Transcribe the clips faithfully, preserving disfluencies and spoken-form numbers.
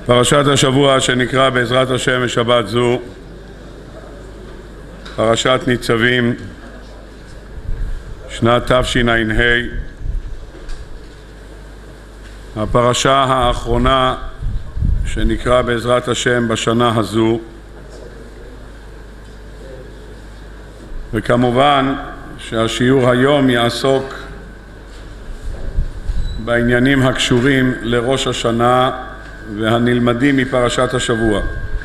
פרשת השבוע שנקרא בעזרת השם בשבת זו, פרשת ניצבים, שנת תשע"ה, הפרשה האחרונה שנקרא בעזרת השם בשנה הזו, וכמובן שהשיעור היום יעסוק בעניינים הקשורים לראש השנה והנלמדים מפרשת השבוע.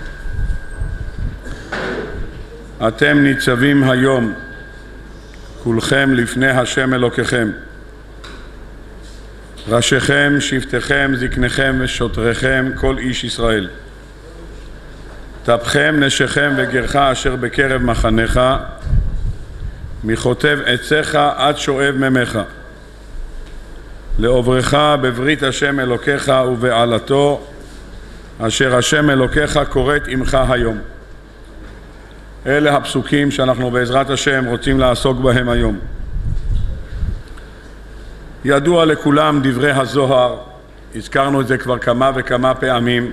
אתם ניצבים היום כולכם לפני השם אלוקיכם, ראשיכם, שבטיכם, זקניכם ושוטריכם, כל איש ישראל. טפכם, נשיכם וגרך אשר בקרב מחניך, מחוטב עציך עד שואב ממך. לעוברך בברית השם אלוקיך ובעלתו, אשר השם אלוקיך כורת עמך היום. אלה הפסוקים שאנחנו בעזרת השם רוצים לעסוק בהם היום. ידוע לכולם דברי הזוהר, הזכרנו את זה כבר כמה וכמה פעמים.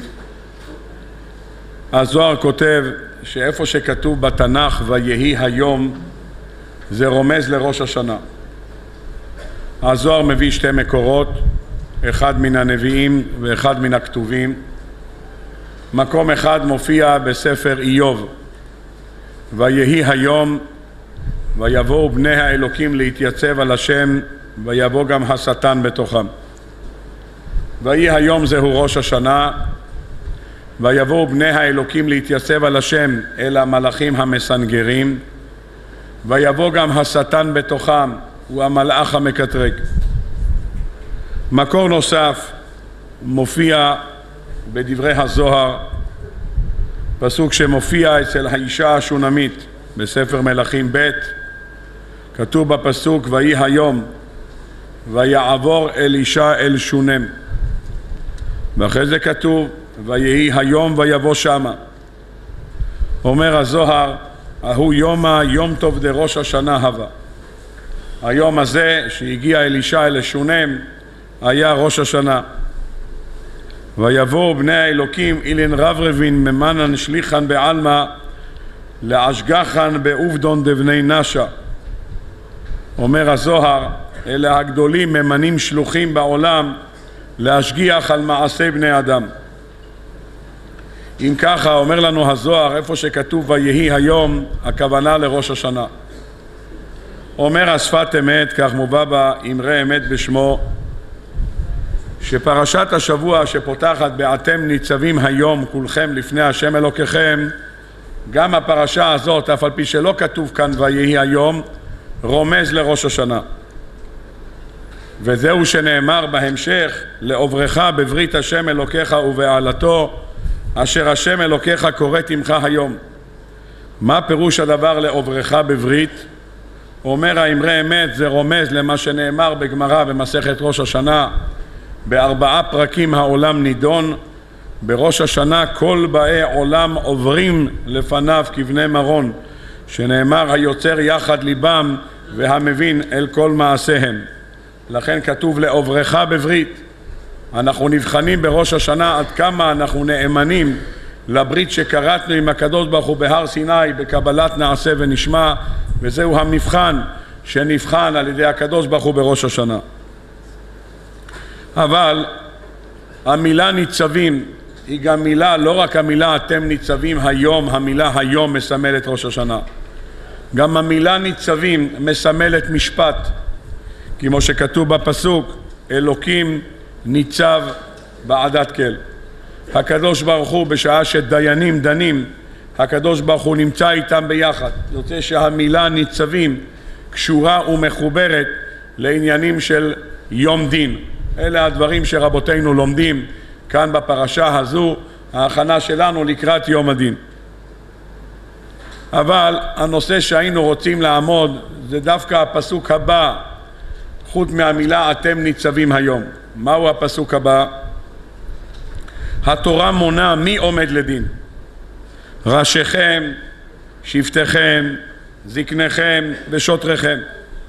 הזוהר כותב שאיפה שכתוב בתנ"ך ויהי היום, זה רומז לראש השנה. הזוהר מביא שתי מקורות, אחד מן הנביאים ואחד מן הכתובים. מקום אחד מופיע בספר איוב, ויהי היום ויבואו בני האלוקים להתייצב על השם, ויבוא גם השטן בתוכם. ויהי היום זהו ראש השנה, ויבואו בני האלוקים להתייצב על השם אל המלאכים המסנגרים, ויבוא גם השטן בתוכם, הוא המלאך המקטרג. מקור נוסף מופיע בדברי הזוהר, פסוק שמופיע אצל האישה השונמית בספר מלכים ב', כתוב בפסוק ויהי היום ויעבור אלישע אל שונם, ואחרי זה כתוב ויהי היום ויבוא שמה. אומר הזוהר, ההוא יומא יום טוב דראש השנה הווה. היום הזה שהגיע אלישע אל שונם היה ראש השנה. ויבואו בני האלוקים אילן רברבין ממנן שליחן בעלמא להשגחן בעובדון דבני נשה. אומר הזוהר, אלה הגדולים ממנים שלוחים בעולם להשגיח על מעשי בני אדם. אם ככה, אומר לנו הזוהר, איפה שכתוב ויהי היום, הכוונה לראש השנה. אומר השפת אמת, כך מובא באמרי אמת בשמו, שפרשת השבוע שפותחת באתם ניצבים היום כולכם לפני השם אלוקיכם, גם הפרשה הזאת, אף על פי שלא כתוב כאן ויהי היום, רומז לראש השנה. וזהו שנאמר בהמשך, לעוברך בברית השם אלוקיך ובעלתו, אשר השם אלוקיך כורת עמך היום. מה פירוש הדבר לעוברך בברית? אומר האמרי אמת, זה רומז למה שנאמר בגמרא במסכת ראש השנה, בארבעה פרקים העולם נידון. בראש השנה כל באי עולם עוברים לפניו כבני מרון, שנאמר היוצר יחד ליבם והמבין אל כל מעשיהם. לכן כתוב לעוברך בברית. אנחנו נבחנים בראש השנה עד כמה אנחנו נאמנים לברית שקראתנו עם הקדוש ברוך הוא בהר סיני בקבלת נעשה ונשמע, וזהו המבחן שנבחן על ידי הקדוש ברוך הוא בראש השנה. אבל המילה ניצבים היא גם מילה, לא רק המילה אתם ניצבים היום, המילה היום מסמלת ראש השנה. גם המילה ניצבים מסמלת משפט, כמו שכתוב בפסוק, אלוקים ניצב בעדת כל. הקדוש ברוך הוא בשעה שדיינים דנים, הקדוש ברוך הוא נמצא איתם ביחד. יוצא שהמילה ניצבים קשורה ומחוברת לעניינים של יום דין. אלה הדברים שרבותינו לומדים כאן בפרשה הזו, ההכנה שלנו לקראת יום הדין. אבל הנושא שהיינו רוצים לעמוד זה דווקא הפסוק הבא, חוץ מהמילה אתם ניצבים היום. מהו הפסוק הבא? התורה מונה מי עומד לדין. ראשיכם, שבטיכם, זקניכם ושוטריכם.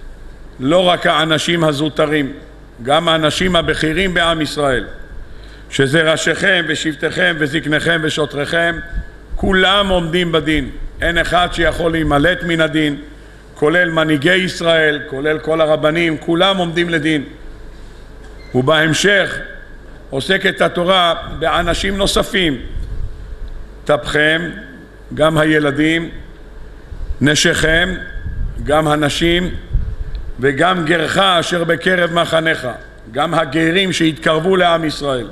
לא רק האנשים הזוטרים, גם האנשים הבכירים בעם ישראל, שזה ראשיכם ושבטיכם וזקניכם ושוטריכם, כולם עומדים בדין. אין אחד שיכול להימלט מן הדין, כולל מנהיגי ישראל, כולל כל הרבנים, כולם עומדים לדין. ובהמשך עוסקת התורה באנשים נוספים, טפכם, גם הילדים, נשיכם, גם הנשים, וגם גרך אשר בקרב מחניך, גם הגרים שהתקרבו לעם ישראל.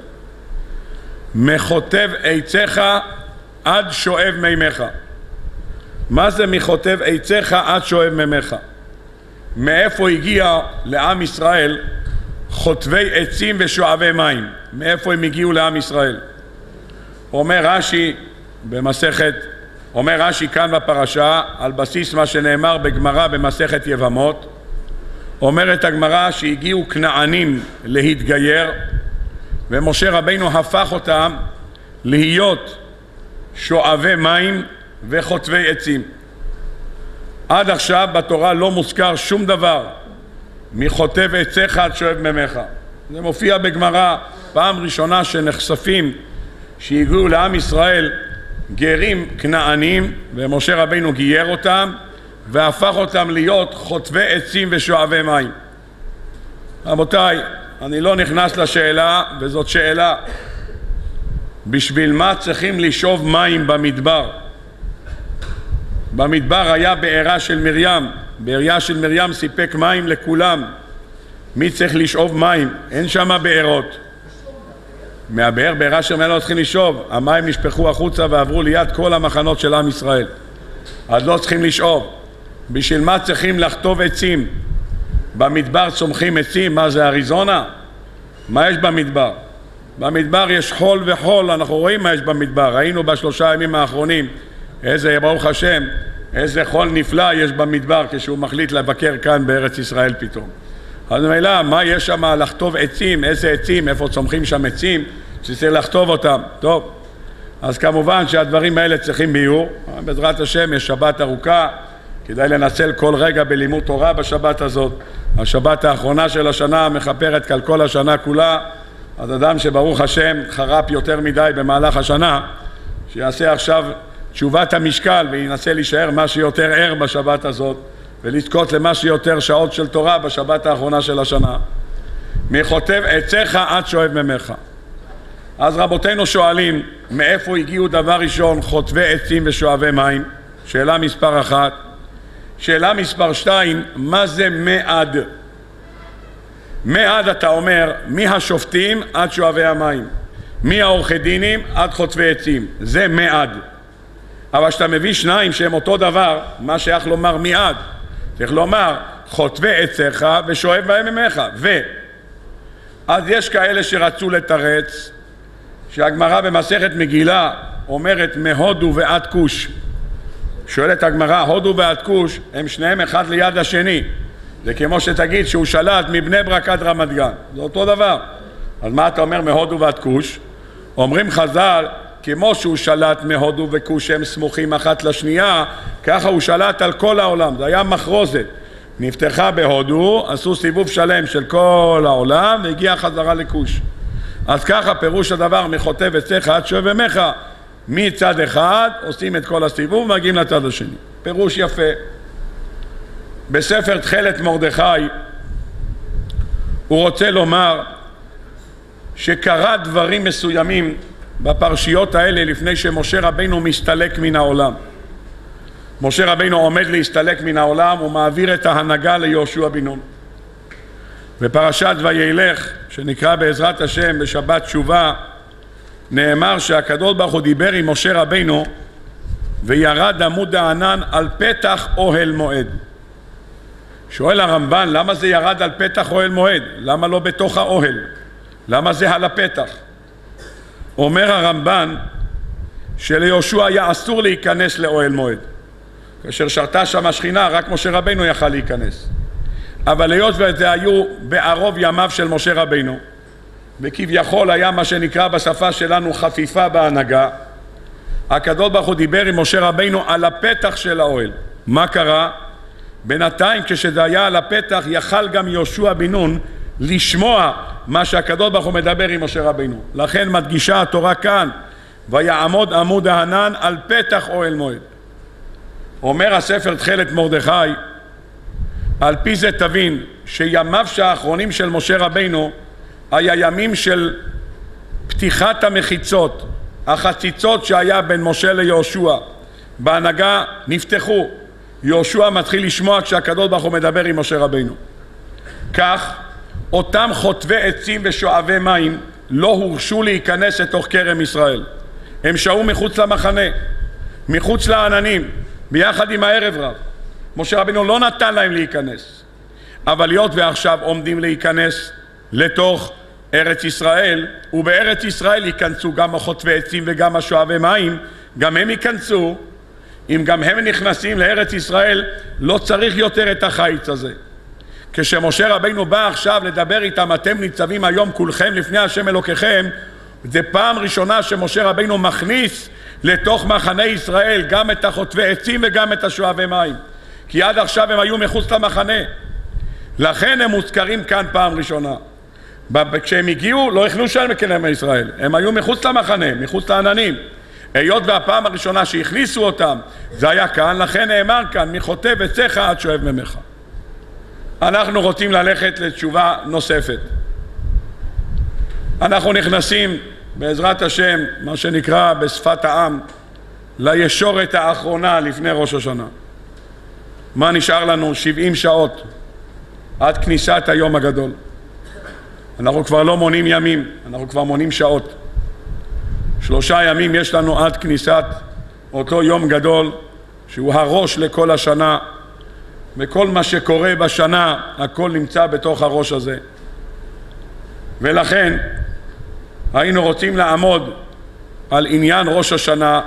מחוטב עציך עד שואב מימיך. מה זה מחוטב עציך עד שואב מימיך? מאיפה הגיע לעם ישראל חוטבי עצים ושואבי מים? מאיפה הם הגיעו לעם ישראל? אומר רש"י במסכת, אומר רש"י כאן בפרשה, על בסיס מה שנאמר בגמרא במסכת יבמות, אומרת הגמרא שהגיעו כנענים להתגייר, ומשה רבינו הפך אותם להיות שואבי מים וחוטבי עצים. עד עכשיו בתורה לא מוזכר שום דבר מחוטב עציך עד שואב מימיך. זה מופיע בגמרא, פעם ראשונה שנחשפים שהגיעו לעם ישראל גרים כנענים, ומשה רבינו גייר אותם והפך אותם להיות חוטבי עצים ושואבי מים. רבותיי, אני לא נכנס לשאלה, וזאת שאלה, בשביל מה צריכים לשאוב מים במדבר? במדבר היה בעירה של מרים, בעירה של מרים סיפק מים לכולם. מי צריך לשאוב מים? אין שם בעירות. מהבאר, בעירה של מרים לא צריכים לשאוב, המים נשפכו החוצה ועברו ליד כל המחנות של עם ישראל. אז לא צריכים לשאוב. בשביל מה צריכים לחטוב עצים? במדבר צומחים עצים, מה זה אריזונה? מה יש במדבר? במדבר יש חול וחול, אנחנו רואים מה יש במדבר, ראינו בשלושה ימים האחרונים איזה, ברוך השם, איזה חול נפלא יש במדבר כשהוא מחליט לבקר כאן בארץ ישראל פתאום. אז מילה, מה יש שם לחטוב עצים, איזה עצים, איפה צומחים שם עצים, שצריך לחטוב אותם. טוב, אז כמובן שהדברים האלה צריכים ביור, בעזרת השם יש שבת ארוכה, כדאי לנצל כל רגע בלימוד תורה בשבת הזאת. השבת האחרונה של השנה מכפרת כל כל השנה כולה, אז אדם שברוך השם חרף יותר מדי במהלך השנה, שיעשה עכשיו תשובת המשקל וינסה להישאר מה שיותר ער בשבת הזאת, ולזכות למה שיותר שעות של תורה בשבת האחרונה של השנה. מחוטב עציך עד שואב מימיך. אז רבותינו שואלים, מאיפה הגיעו דבר ראשון חוטבי עצים ושואבי מים? שאלה מספר אחת. שאלה מספר שתיים, מה זה מעד? מעד אתה אומר, מי השופטים עד שואבי המים, מי העורכי דינים עד חוטבי עצים, זה מעד. אבל שאתה מביא שניים שהם אותו דבר, מה שייך לומר מעד? צריך לומר חוטבי עציך ושואב בהם מימיך. ו אז יש כאלה שרצו לתרץ שהגמרא במסכת מגילה אומרת מהודו ועד כוש. שואלת הגמרא, הודו ועד כוש הם שניהם אחד ליד השני, זה כמו שתגיד שהוא שלט מבני ברק עד רמת גן, זה אותו דבר. אז מה אתה אומר מהודו ועד כוש? אומרים חז"ל, כמו שהוא שלט מהודו וכוש הם סמוכים אחת לשנייה, ככה הוא שלט על כל העולם. זה היה מחרוזת, נפתחה בהודו, עשו סיבוב שלם של כל העולם והגיע חזרה לכוש. אז ככה פירוש הדבר, מחוטב עציך עד שואב מימיך, מצד אחד עושים את כל הסיבוב ומגיעים לצד השני. פירוש יפה. בספר תחילת מרדכי הוא רוצה לומר שקרה דברים מסוימים בפרשיות האלה לפני שמשה רבינו מסתלק מן העולם. משה רבינו עומד להסתלק מן העולם, הוא מעביר את ההנהגה ליהושע בן נון. בפרשת וילך, שנקרא בעזרת השם בשבת תשובה, נאמר שהקדוש ברוך הוא דיבר עם משה רבינו וירד עמוד הענן על פתח אוהל מועד. שואל הרמב"ן, למה זה ירד על פתח אוהל מועד? למה לא בתוך האוהל? למה זה על הפתח? אומר הרמב"ן שליהושע היה אסור להיכנס לאוהל מועד. כאשר שרתה שם השכינה, רק משה רבינו יכל להיכנס. אבל היות וזה היו בערוב ימיו של משה רבינו, וכביכול היה מה שנקרא בשפה שלנו חפיפה בהנהגה, הקדוש ברוך הוא דיבר עם משה רבינו על הפתח של האוהל. מה קרה? בינתיים כשזה היה על הפתח יכל גם יהושע בן נון לשמוע מה שהקדוש ברוך הוא מדבר עם משה רבינו. לכן מדגישה התורה כאן, ויעמוד עמוד הענן על פתח אוהל מועד. אומר הספר תכלת מרדכי, על פי זה תבין שימיו האחרונים של משה רבינו היה ימים של פתיחת המחיצות, החציצות שהיה בין משה ליהושע. בהנהגה נפתחו, יהושע מתחיל לשמוע כשהקדוש ברוך הוא מדבר עם משה רבינו. כך אותם חוטבי עצים ושואבי מים לא הורשו להיכנס לתוך כרם ישראל. הם שהו מחוץ למחנה, מחוץ לעננים, ביחד עם הערב רב. משה רבינו לא נתן להם להיכנס. אבל להיות ועכשיו עומדים להיכנס לתוך ארץ ישראל, ובארץ ישראל ייכנסו גם החוטבי עצים וגם השואבי מים, גם הם ייכנסו. אם גם הם נכנסים לארץ ישראל, לא צריך יותר את החיץ הזה. כשמשה רבינו בא עכשיו לדבר איתם, אתם ניצבים היום כולכם לפני השם אלוקיכם, זה פעם ראשונה שמשה רבינו מכניס לתוך מחנה ישראל גם את החוטבי עצים וגם את השואבי מים, כי עד עכשיו הם היו מחוץ למחנה. לכן הם מוזכרים כאן פעם ראשונה. כשהם הגיעו לא הכנו שם מכרם ישראל, הם היו מחוץ למחנה, מחוץ לעננים. היות והפעם הראשונה שהכניסו אותם זה היה כאן, לכן נאמר כאן מחוטב עציך עד שואב ממך. אנחנו רוצים ללכת לתשובה נוספת. אנחנו נכנסים בעזרת השם, מה שנקרא בשפת העם, לישורת האחרונה לפני ראש השנה. מה נשאר לנו? שבעים שעות עד כניסת היום הגדול. אנחנו כבר לא מונים ימים, אנחנו כבר מונים שעות. שלושה ימים יש לנו עד כניסת אותו יום גדול, שהוא הראש לכל השנה, וכל מה שקורה בשנה, הכל נמצא בתוך הראש הזה. ולכן היינו רוצים לעמוד על עניין ראש השנה,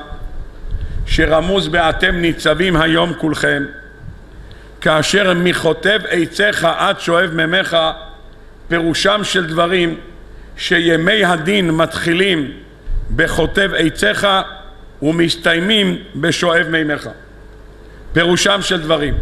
שרמוז באתם ניצבים היום כולכם, כאשר מחוטב עציך עד שואב ממך, פירושם של דברים שימי הדין מתחילים בחוטב עציך ומסתיימים בשואב מימיך. פירושם של דברים.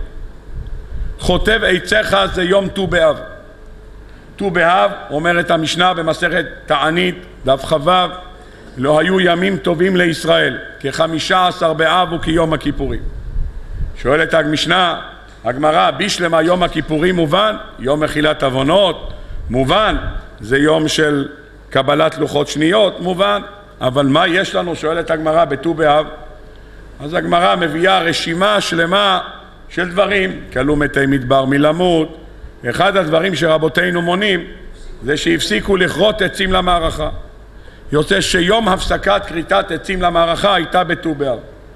חוטב עציך זה יום ט"ו באב. ט"ו באב, אומרת המשנה במסכת תענית, דף כ"ו, לא היו ימים טובים לישראל, כחמישה עשר באב וכיום הכיפורים. שואלת המשנה, הגמרא, בישלמה יום הכיפורים מובן? יום מחילת עוונות מובן? זה יום של קבלת לוחות שניות מובן? אבל מה יש לנו, שואלת הגמרא, בט"ו באב? אז הגמרא מביאה רשימה שלמה של דברים, כלו מתי מדבר מלמות. אחד הדברים שרבותינו מונים זה שהפסיקו לכרות עצים למערכה. יוצא שיום הפסקת כריתת עצים למערכה הייתה בט"ו באב.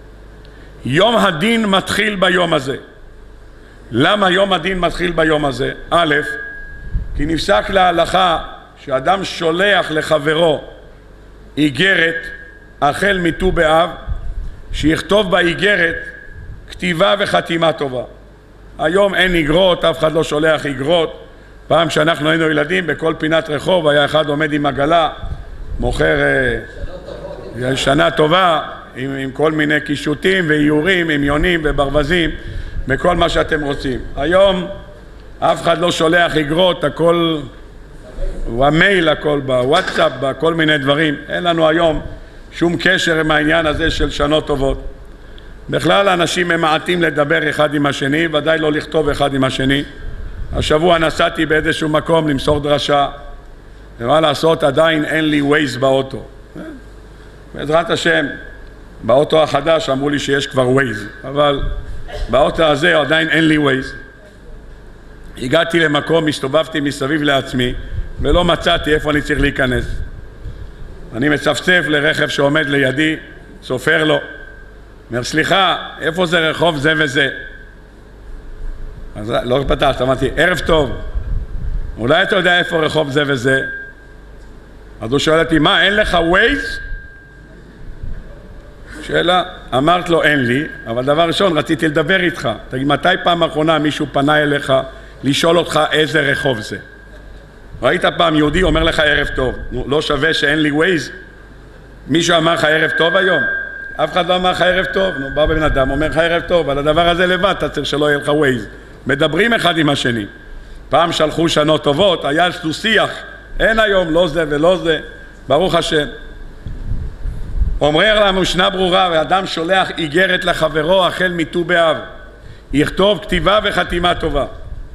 יום הדין מתחיל ביום הזה. למה יום הדין מתחיל ביום הזה? א', כי נפסק להלכה שאדם שולח לחברו איגרת החל מט"ו באב, שיכתוב באיגרת כתיבה וחתימה טובה. היום אין איגרות, אף אחד לא שולח איגרות. פעם שאנחנו היינו ילדים, בכל פינת רחוב היה אחד עומד עם עגלה, מוכר אה, שנה טובה, עם, עם כל מיני קישוטים ואיורים, עם יונים וברווזים, בכל מה שאתם רוצים. היום אף אחד לא שולח איגרות, הכל במייל, הכל בוואטסאפ, בכל מיני דברים. אין לנו היום שום קשר עם העניין הזה של שנות טובות. בכלל אנשים ממעטים לדבר אחד עם השני, ודאי לא לכתוב אחד עם השני. השבוע נסעתי באיזשהו מקום למסור דרשה, ומה לעשות, עדיין אין לי ווייז באוטו. בעזרת השם, באוטו החדש אמרו לי שיש כבר ווייז, אבל באוטו הזה עדיין אין לי ווייז. הגעתי למקום, הסתובבתי מסביב לעצמי, ולא מצאתי איפה אני צריך להיכנס. אני מצפצף לרכב שעומד לידי, סופר לו, אומר, סליחה, איפה זה רחוב זה וזה? אז לא פתחת, אמרתי, ערב טוב, אולי אתה יודע איפה רחוב זה וזה? אז הוא שואל אותי, מה, אין לך ווייז? שאלה, אמרת לו, אין לי, אבל דבר ראשון, רציתי לדבר איתך. תגיד, מתי פעם האחרונה מישהו פנה אליך לשאול אותך איזה רחוב זה? ראית פעם יהודי אומר לך ערב טוב, לא שווה שאין לי ווייז? מישהו אמר לך ערב טוב היום? אף אחד לא אמר לך ערב טוב, נו, בא בן אדם, אומר לך ערב טוב, על הדבר הזה לבד אתה צריך שלא יהיה לך ווייז. מדברים אחד עם השני. פעם שלחו שנות טובות, היה איזשהו שיח, אין היום לא זה ולא זה, ברוך השם. אומר לנו משנה ברורה, ואדם שולח איגרת לחברו החל מט"ו באב, יכתוב כתיבה וחתימה טובה.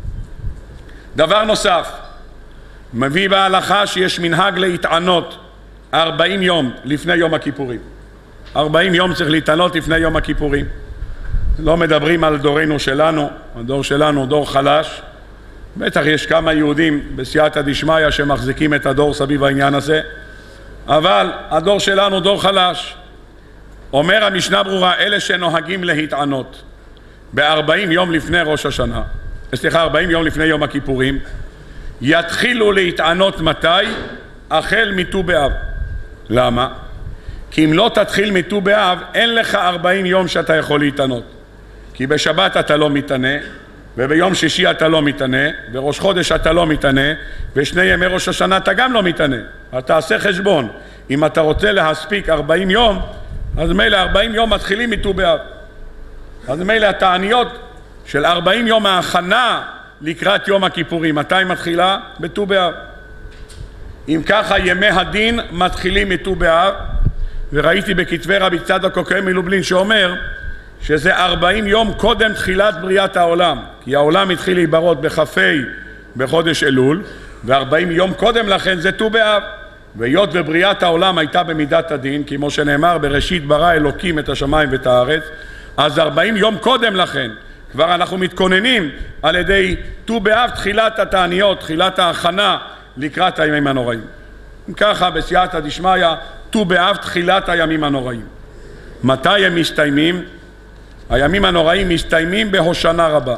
דבר נוסף, מביא בהלכה שיש מנהג להתענות ארבעים יום לפני יום הכיפורים. ארבעים יום צריך להתענות לפני יום הכיפורים. לא מדברים על דורנו שלנו, הדור שלנו דור חלש. בטח יש כמה יהודים בסייעתא דשמיא שמחזיקים את הדור סביב העניין הזה, אבל הדור שלנו דור חלש. אומר המשנה ברורה, אלה שנוהגים להתענות ב-ארבעים יום לפני ראש השנה, סליחה, ארבעים יום לפני יום הכיפורים, יתחילו להתענות מתי? החל מט"ו באב. למה? כי אם לא תתחיל מט"ו באב, אין לך ארבעים יום שאתה יכול להתענות. כי בשבת אתה לא מתענה, וביום שישי אתה לא מתענה, בראש חודש אתה לא מתענה, ושני ימי ראש השנה אתה גם לא מתענה. אתה תעשה חשבון. אם אתה רוצה להספיק ארבעים יום, אז מילא ארבעים יום מתחילים מט"ו באב. אז מילא התעניות של ארבעים יום ההכנה לקראת יום הכיפורים. מתי מתחילה? בט"ו באב. אם ככה ימי הדין מתחילים מט"ו באב, וראיתי בכתבי רבי צדוק הכהן מלובלין שאומר שזה ארבעים יום קודם תחילת בריאת העולם, כי העולם התחיל להיברות בכ"ה בחודש אלול, ו-ארבעים יום קודם לכן זה ט"ו באב. והיות ובריאת העולם הייתה במידת הדין, כמו שנאמר בראשית ברא אלוקים את השמיים ואת הארץ, אז ארבעים יום קודם לכן כבר אנחנו מתכוננים על ידי ט"ו באב תחילת התעניות, תחילת ההכנה לקראת הימים הנוראים. ככה בסייעתא דשמיא ט"ו באב תחילת הימים הנוראים. מתי הם מסתיימים? הימים הנוראים מסתיימים בהושענא רבה.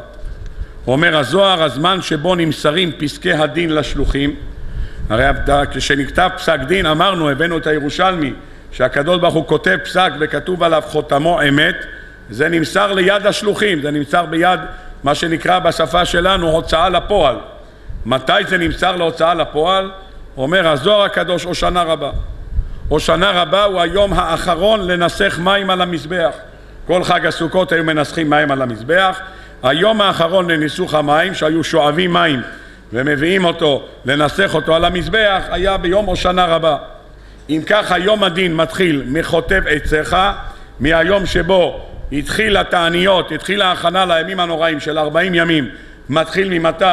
אומר הזוהר, הזמן שבו נמסרים פסקי הדין לשלוחים, הרי כשנכתב פסק דין, אמרנו, הבאנו את הירושלמי, שהקדוש ברוך הוא כותב פסק וכתוב עליו חותמו אמת, זה נמסר ליד השלוחים, זה נמסר ביד מה שנקרא בשפה שלנו הוצאה לפועל. מתי זה נמסר להוצאה לפועל? אומר הזוהר הקדוש, הושענא רבה. הושענא רבה הוא היום האחרון לנסח מים על המזבח. כל חג הסוכות היו מנסחים מים על המזבח. היום האחרון לניסוך המים, שהיו שואבים מים ומביאים אותו, לנסח אותו על המזבח, היה ביום הושענא רבה. אם כך, היום הדין מתחיל מחוטב עציך, מהיום שבו התחיל התעניות, התחיל ההכנה לימים הנוראים של ארבעים ימים, מתחיל ממתי?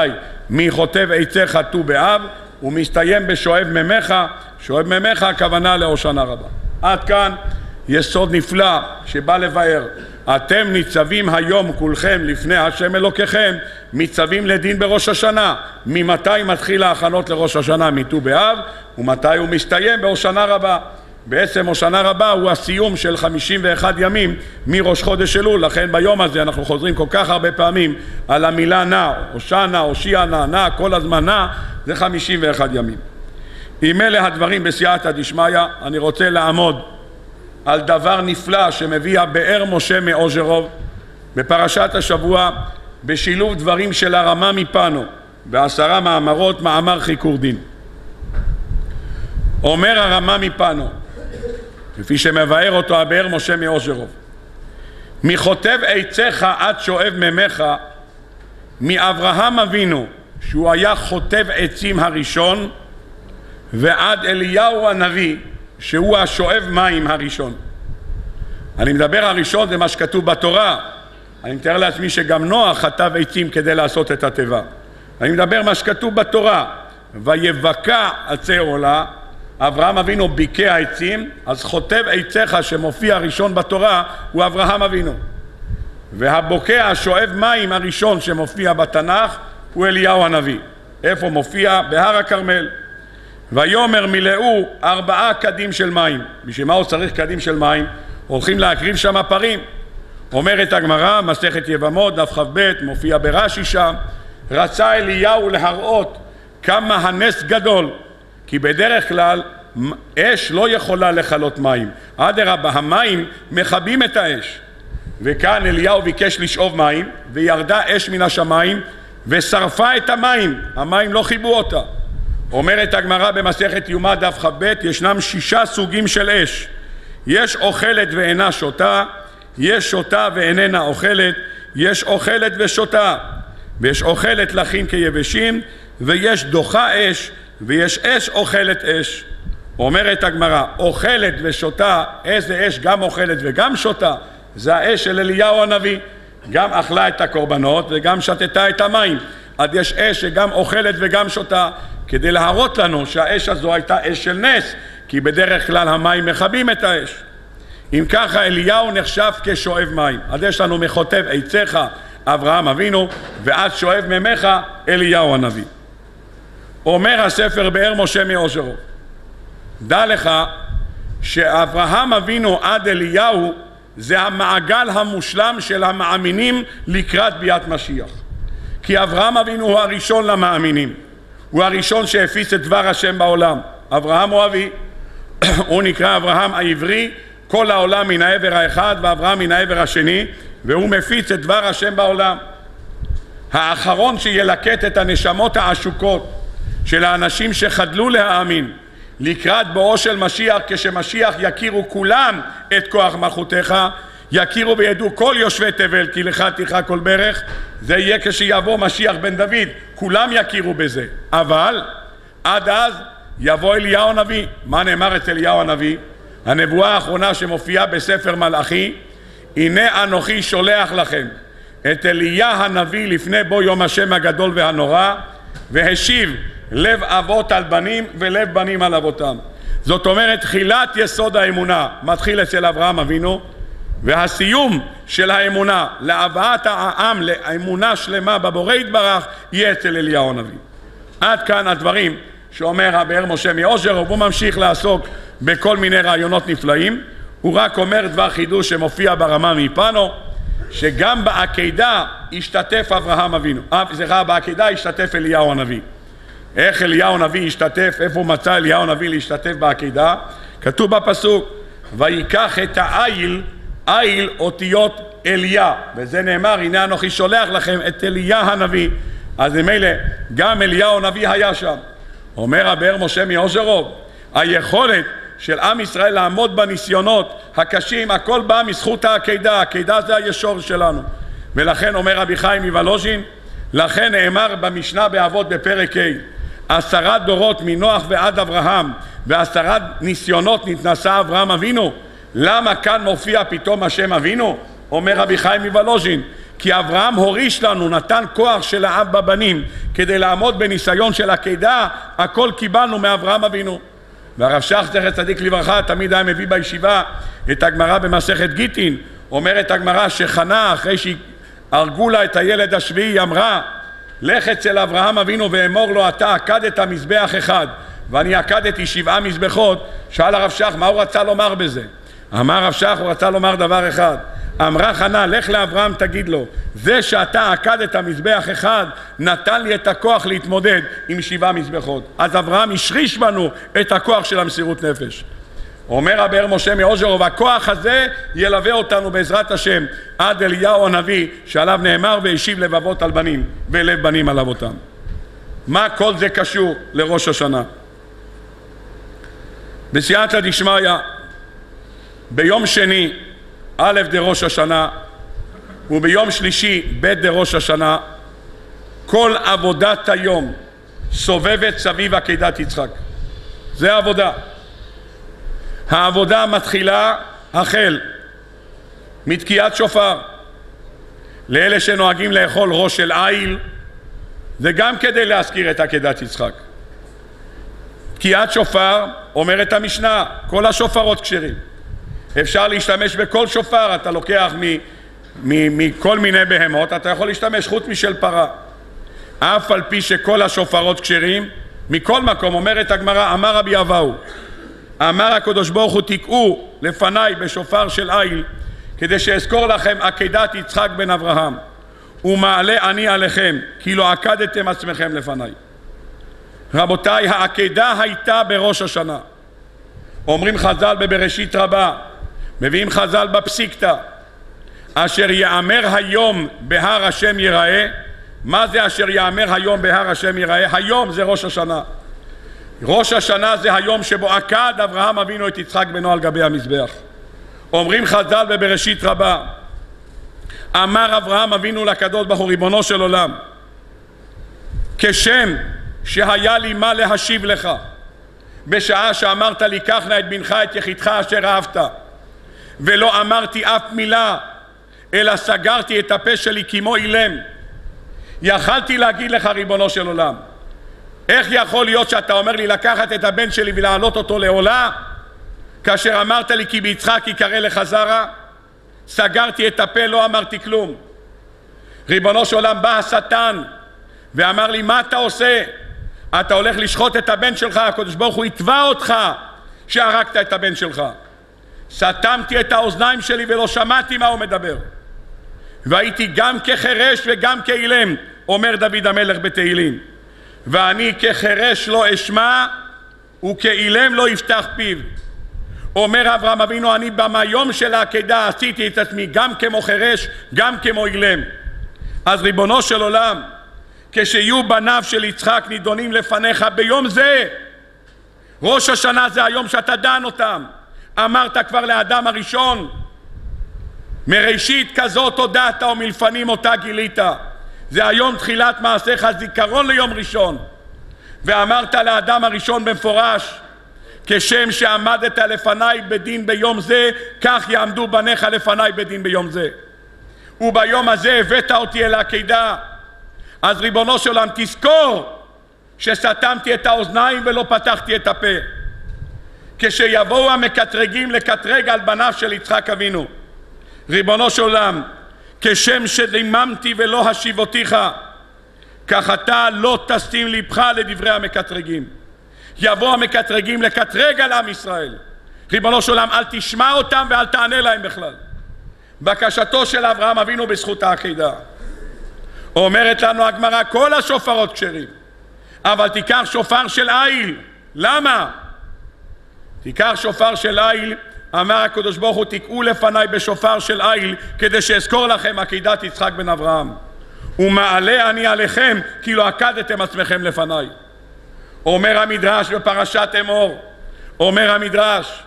מחוטב עציך ט"ו באב, ומסתיים בשואב ממך. שואב ממך הכוונה להושענא רבה. עד כאן יסוד נפלא שבא לבאר. אתם ניצבים היום כולכם לפני השם אלוקיכם, ניצבים לדין בראש השנה. ממתי מתחיל ההכנות לראש השנה? מט"ו באב. ומתי הוא מסתיים? בהושענא רבה. בעצם הושענא רבה הוא הסיום של חמישים ואחד ימים מראש חודש אלול. לכן ביום הזה אנחנו חוזרים כל כך הרבה פעמים על המילה נע, הושענא, הושיענא, נע, כל הזמן נע, זה חמישים ואחד ימים. אם אלה הדברים בסייעתא דשמיא, אני רוצה לעמוד על דבר נפלא שמביא הבאר משה מאוז'רוב בפרשת השבוע, בשילוב דברים של הרמה מפנו בעשרה מאמרות, מאמר חיקור דין. אומר הרמה מפנו, כפי שמבאר אותו הבאר משה מאוז'רוב, מחוטב עציך עד שואב ממך, מאברהם אבינו שהוא היה חוטב עצים הראשון, ועד אליהו הנביא שהוא השואב מים הראשון. אני מדבר הראשון, זה מה שכתוב בתורה. אני מתאר לעצמי שגם נוח חטב עצים כדי לעשות את הטבע. אני מדבר מה שכתוב בתורה, ויבקע עצי עולה. אברהם אבינו ביקע עצים, אז חוטב עציך שמופיע ראשון בתורה הוא אברהם אבינו. והבוקע שואב מים הראשון שמופיע בתנ"ך הוא אליהו הנביא. איפה מופיע? בהר הכרמל. ויאמר מילאו ארבעה קדים של מים. בשביל מה הוא צריך קדים של מים? הולכים להקריב שם פרים. אומרת הגמרא, מסכת יבמות, דף כ"ב, מופיע ברש"י שם, רצה אליהו להראות כמה הנס גדול, כי בדרך כלל אש לא יכולה לכלות מים. אדרבה, המים מכבים את האש. וכאן אליהו ביקש לשאוב מים, וירדה אש מן השמיים ושרפה את המים. המים לא חיבו אותה. אומרת הגמרא במסכת יומא דף כ"ב, ישנם שישה סוגים של אש. יש אוכלת ואינה שותה, יש שותה ואיננה אוכלת, יש אוכלת ושותה. ויש אוכלת לחים כיבשים, ויש דוחה אש, ויש אש אוכלת אש. אומרת הגמרא, אוכלת ושותה, איזה אש גם אוכלת וגם שותה? זה האש של אליהו הנביא. גם אכלה את הקורבנות וגם שתתה את המים. אז יש אש שגם אוכלת וגם שותה, כדי להראות לנו שהאש הזו הייתה אש של נס, כי בדרך כלל המים מכבים את האש. אם ככה אליהו נחשב כשואב מים. אז יש לנו מחוטב עציך אברהם אבינו, ואז שואב ממך אליהו הנביא. אומר הספר באר משה מאושרוב, דע לך שאברהם אבינו עד אליהו זה המעגל המושלם של המאמינים לקראת ביאת משיח. כי אברהם אבינו הוא הראשון למאמינים, הוא הראשון שהפיץ את דבר השם בעולם. אברהם הוא אבי, הוא נקרא אברהם העברי, כל העולם מן העבר האחד ואברהם מן העבר השני, והוא מפיץ את דבר השם בעולם. האחרון שילקט את הנשמות העשוקות של האנשים שחדלו להאמין לקראת בואו של משיח, כשמשיח יכירו כולם את כוח מלכותך, יכירו וידעו כל יושבי תבל כי לך תיכה כל ברך, זה יהיה כשיבוא משיח בן דוד, כולם יכירו בזה. אבל עד אז יבוא אליהו הנביא. מה נאמר אצל אליהו הנביא? הנבואה האחרונה שמופיעה בספר מלאכי, הנה אנוכי שולח לכם את אליה הנביא לפני בוא יום השם הגדול והנורא, והשיב לב אבות על בנים ולב בנים על אבותם. זאת אומרת, תחילת יסוד האמונה מתחיל אצל אברהם אבינו, והסיום של האמונה להבאת העם לאמונה שלמה בבורא יתברך יהיה אצל אליהו הנביא. עד כאן הדברים שאומר הבאר משה מאושרוב. הוא ממשיך לעסוק בכל מיני רעיונות נפלאים. הוא רק אומר דבר חידוש שמופיע ברמה מפנו, שגם בעקידה השתתף אברהם אבינו, סליחה, בעקידה השתתף אליהו הנביא. איך אליהו הנביא השתתף? איפה מצא אליהו הנביא להשתתף בעקידה? כתוב בפסוק, ויקח את העיל, עיל אותיות אליה, וזה נאמר, הנה אנוכי שולח לכם את אליה הנביא. אז ממילא גם אליהו הנביא היה שם. אומר הבאר משה מאושרוב, היכולת של עם ישראל לעמוד בניסיונות הקשים, הכל בא מזכות העקידה. העקידה זה הישור שלנו. ולכן אומר רבי חיים מוולוז'ין, לכן נאמר במשנה באבות בפרק ה', עשרה דורות מנוח ועד אברהם ועשרה ניסיונות נתנסה אברהם אבינו. למה כאן מופיע פתאום השם אבינו? אומר רבי חיים מוולוז'ין, כי אברהם הוריש לנו, נתן כוח של האב בבנים כדי לעמוד בניסיון של עקידה. הכל קיבלנו מאברהם אבינו. והרב שך זכר צדיק לברכה תמיד היה מביא בישיבה את הגמרא במסכת גיטין. אומרת הגמרא שחנה אחרי שהרגו לה את הילד השביעי, אמרה, לך אצל אברהם אבינו ואמור לו, אתה עקדת מזבח אחד ואני עקדתי שבעה מזבחות. שאל הרב שך מה הוא רצה לומר בזה? אמר הרב שך, הוא רצה לומר דבר אחד. אמרה חנה, לך לאברהם תגיד לו, זה שאתה עקדת מזבח אחד נתן לי את הכוח להתמודד עם שבעה מזבחות. אז אברהם השריש בנו את הכוח של המסירות נפש. אומר הבאר משה מאושרוב, הכוח הזה ילווה אותנו בעזרת השם עד אליהו הנביא, שעליו נאמר והשיב לב אבות על בנים ולב בנים על אבותם. מה כל זה קשור לראש השנה? בסייעתא דשמיא, ביום שני א' דראש השנה וביום שלישי ב' דראש השנה, כל עבודת היום סובבת סביב עקדת יצחק. זה העבודה. העבודה מתחילה החל מתקיעת שופר. לאלה שנוהגים לאכול ראש של עיל, זה גם כדי להזכיר את עקדת יצחק. תקיעת שופר, אומרת המשנה, כל השופרות כשרים. אפשר להשתמש בכל שופר, אתה לוקח מכל מיני בהמות, אתה יכול להשתמש חוץ משל פרה. אף על פי שכל השופרות כשרים, מכל מקום, אומרת הגמרא, אמר רבי אבאו, אמר הקדוש ברוך הוא, תקעו לפניי בשופר של עיל, כדי שאזכור לכם עקדת יצחק בן אברהם, ומעלה אני עליכם, כי לא עקדתם עצמכם לפניי. רבותיי, העקדה הייתה בראש השנה. אומרים חז"ל בבראשית רבה, מביאים חז"ל בפסיקתא, אשר יאמר היום בהר השם ייראה. מה זה אשר יאמר היום בהר השם ייראה? היום זה ראש השנה. ראש השנה זה היום שבו עקד אברהם אבינו את יצחק בנו על גבי המזבח. אומרים חז"ל בבראשית רבה, אמר אברהם אבינו לקדוש ברוך הוא, ריבונו של עולם, כשם שהיה לי מה להשיב לך בשעה שאמרת לי קח נא את בנך את יחידך אשר אהבת, ולא אמרתי אף מילה אלא סגרתי את הפה שלי כמו אילם. יכלתי להגיד לך ריבונו של עולם, איך יכול להיות שאתה אומר לי לקחת את הבן שלי ולהעלות אותו לעולה, כאשר אמרת לי כי ביצחק יקרא לך זרע? סגרתי את הפה, לא אמרתי כלום. ריבונו של עולם, בא השטן ואמר לי מה אתה עושה? אתה הולך לשחוט את הבן שלך, הקדוש ברוך הוא יתבע אותך שהרגת את הבן שלך. סתמתי את האוזניים שלי ולא שמעתי מה הוא מדבר, והייתי גם כחרש וגם כאילם, אומר דוד המלך בתהילים, ואני כחרש לא אשמע וכאילם לא יפתח פיו. אומר אברהם אבינו, אני ביום של העקדה עשיתי את עצמי גם כמו חרש גם כמו אילם. אז ריבונו של עולם, כשיהיו בניו של יצחק נידונים לפניך ביום זה, ראש השנה זה היום שאתה דן אותם, אמרת כבר לאדם הראשון מראשית כזאת הודעת ומלפנים אותה גילית, זה היום תחילת מעשיך, זיכרון ליום ראשון. ואמרת לאדם הראשון במפורש, כשם שעמדת לפניי בדין ביום זה, כך יעמדו בניך לפניי בדין ביום זה. וביום הזה הבאת אותי אל העקדה. אז ריבונו של עולם, תזכור שסתמתי את האוזניים ולא פתחתי את הפה. כשיבואו המקטרגים לקטרג על בניו של יצחק אבינו, ריבונו של עולם, כשם שדיממתי ולא השיבותיך, כך אתה לא תשים לבך לדברי המקטרגים. יבואו המקטרגים לקטרג על עם ישראל, ריבונו של עולם, אל תשמע אותם ואל תענה להם בכלל. בקשתו של אברהם אבינו בזכות העקדה. אומרת לנו הגמרא, כל השופרות כשרים, אבל תיקח שופר של איל. למה? תיקח שופר של איל, אמר הקדוש ברוך הוא, תקעו לפניי בשופר של איל, כדי שאזכור לכם עקדת יצחק בן אברהם. ומעלה אני עליכם, כי לא עקדתם עצמכם לפניי. אומר המדרש בפרשת אמור, אומר המדרש,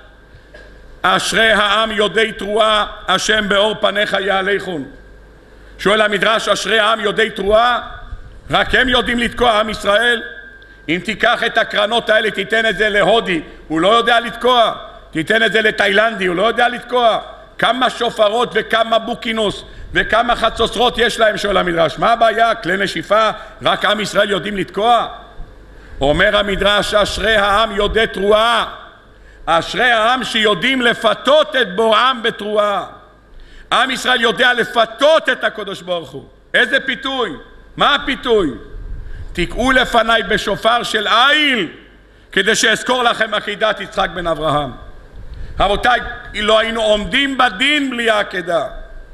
אשרי העם יודעי תרועה, השם באור פניך יהלכון. שואל המדרש, אשרי העם יודעי תרועה, רק הם יודעים לתקוע עם ישראל? אם תיקח את הקרנות האלה, תיתן את זה להודי, הוא לא יודע לתקוע. תיתן את זה לתאילנדי, הוא לא יודע לתקוע. כמה שופרות וכמה בוקינוס וכמה חצוצרות יש להם, שואל המדרש. מה הבעיה? כלי נשיפה, רק עם ישראל יודעים לתקוע? אומר המדרש, אשרי העם יודע תרועה, אשרי העם שיודעים לפתות את בוראם בתרועה. עם ישראל יודע לפתות את הקדוש ברוך הוא. איזה פיתוי? מה הפיתוי? תקעו לפניי בשופר של איל, כדי שאזכור לכם עקדת יצחק בן אברהם. רבותיי, לא היינו עומדים בדין בלי העקדה.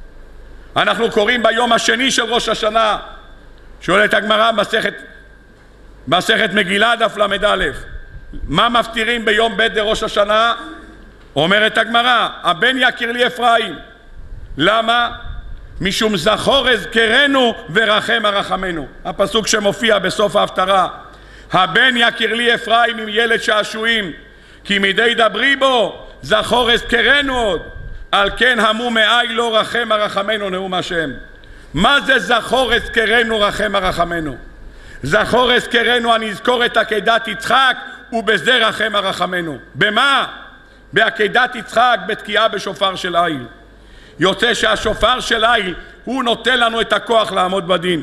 אנחנו קוראים ביום השני של ראש השנה, שואלת הגמרא מסכת מסכת מגילה דף למד א', מה מפטירים ביום ב' לראש השנה? אומרת הגמרא, הבן יכיר לי אפרים. למה? משום זכור אזכרנו ורחם הרחמנו. הפסוק שמופיע בסוף ההפטרה, הבן יכיר לי אפרים עם ילד שעשועים, כי מדי דברי בו זכור אזכרנו עוד, על כן המו מאי לא רחם הרחמנו נאום השם. מה זה זכור אזכרנו רחם הרחמנו? זכור אזכרנו, אני אזכור את עקדת יצחק ובזה רחם הרחמנו. במה? בעקדת יצחק, בתקיעה בשופר של איל. יוצא שהשופר של איל הוא נותן לנו את הכוח לעמוד בדין.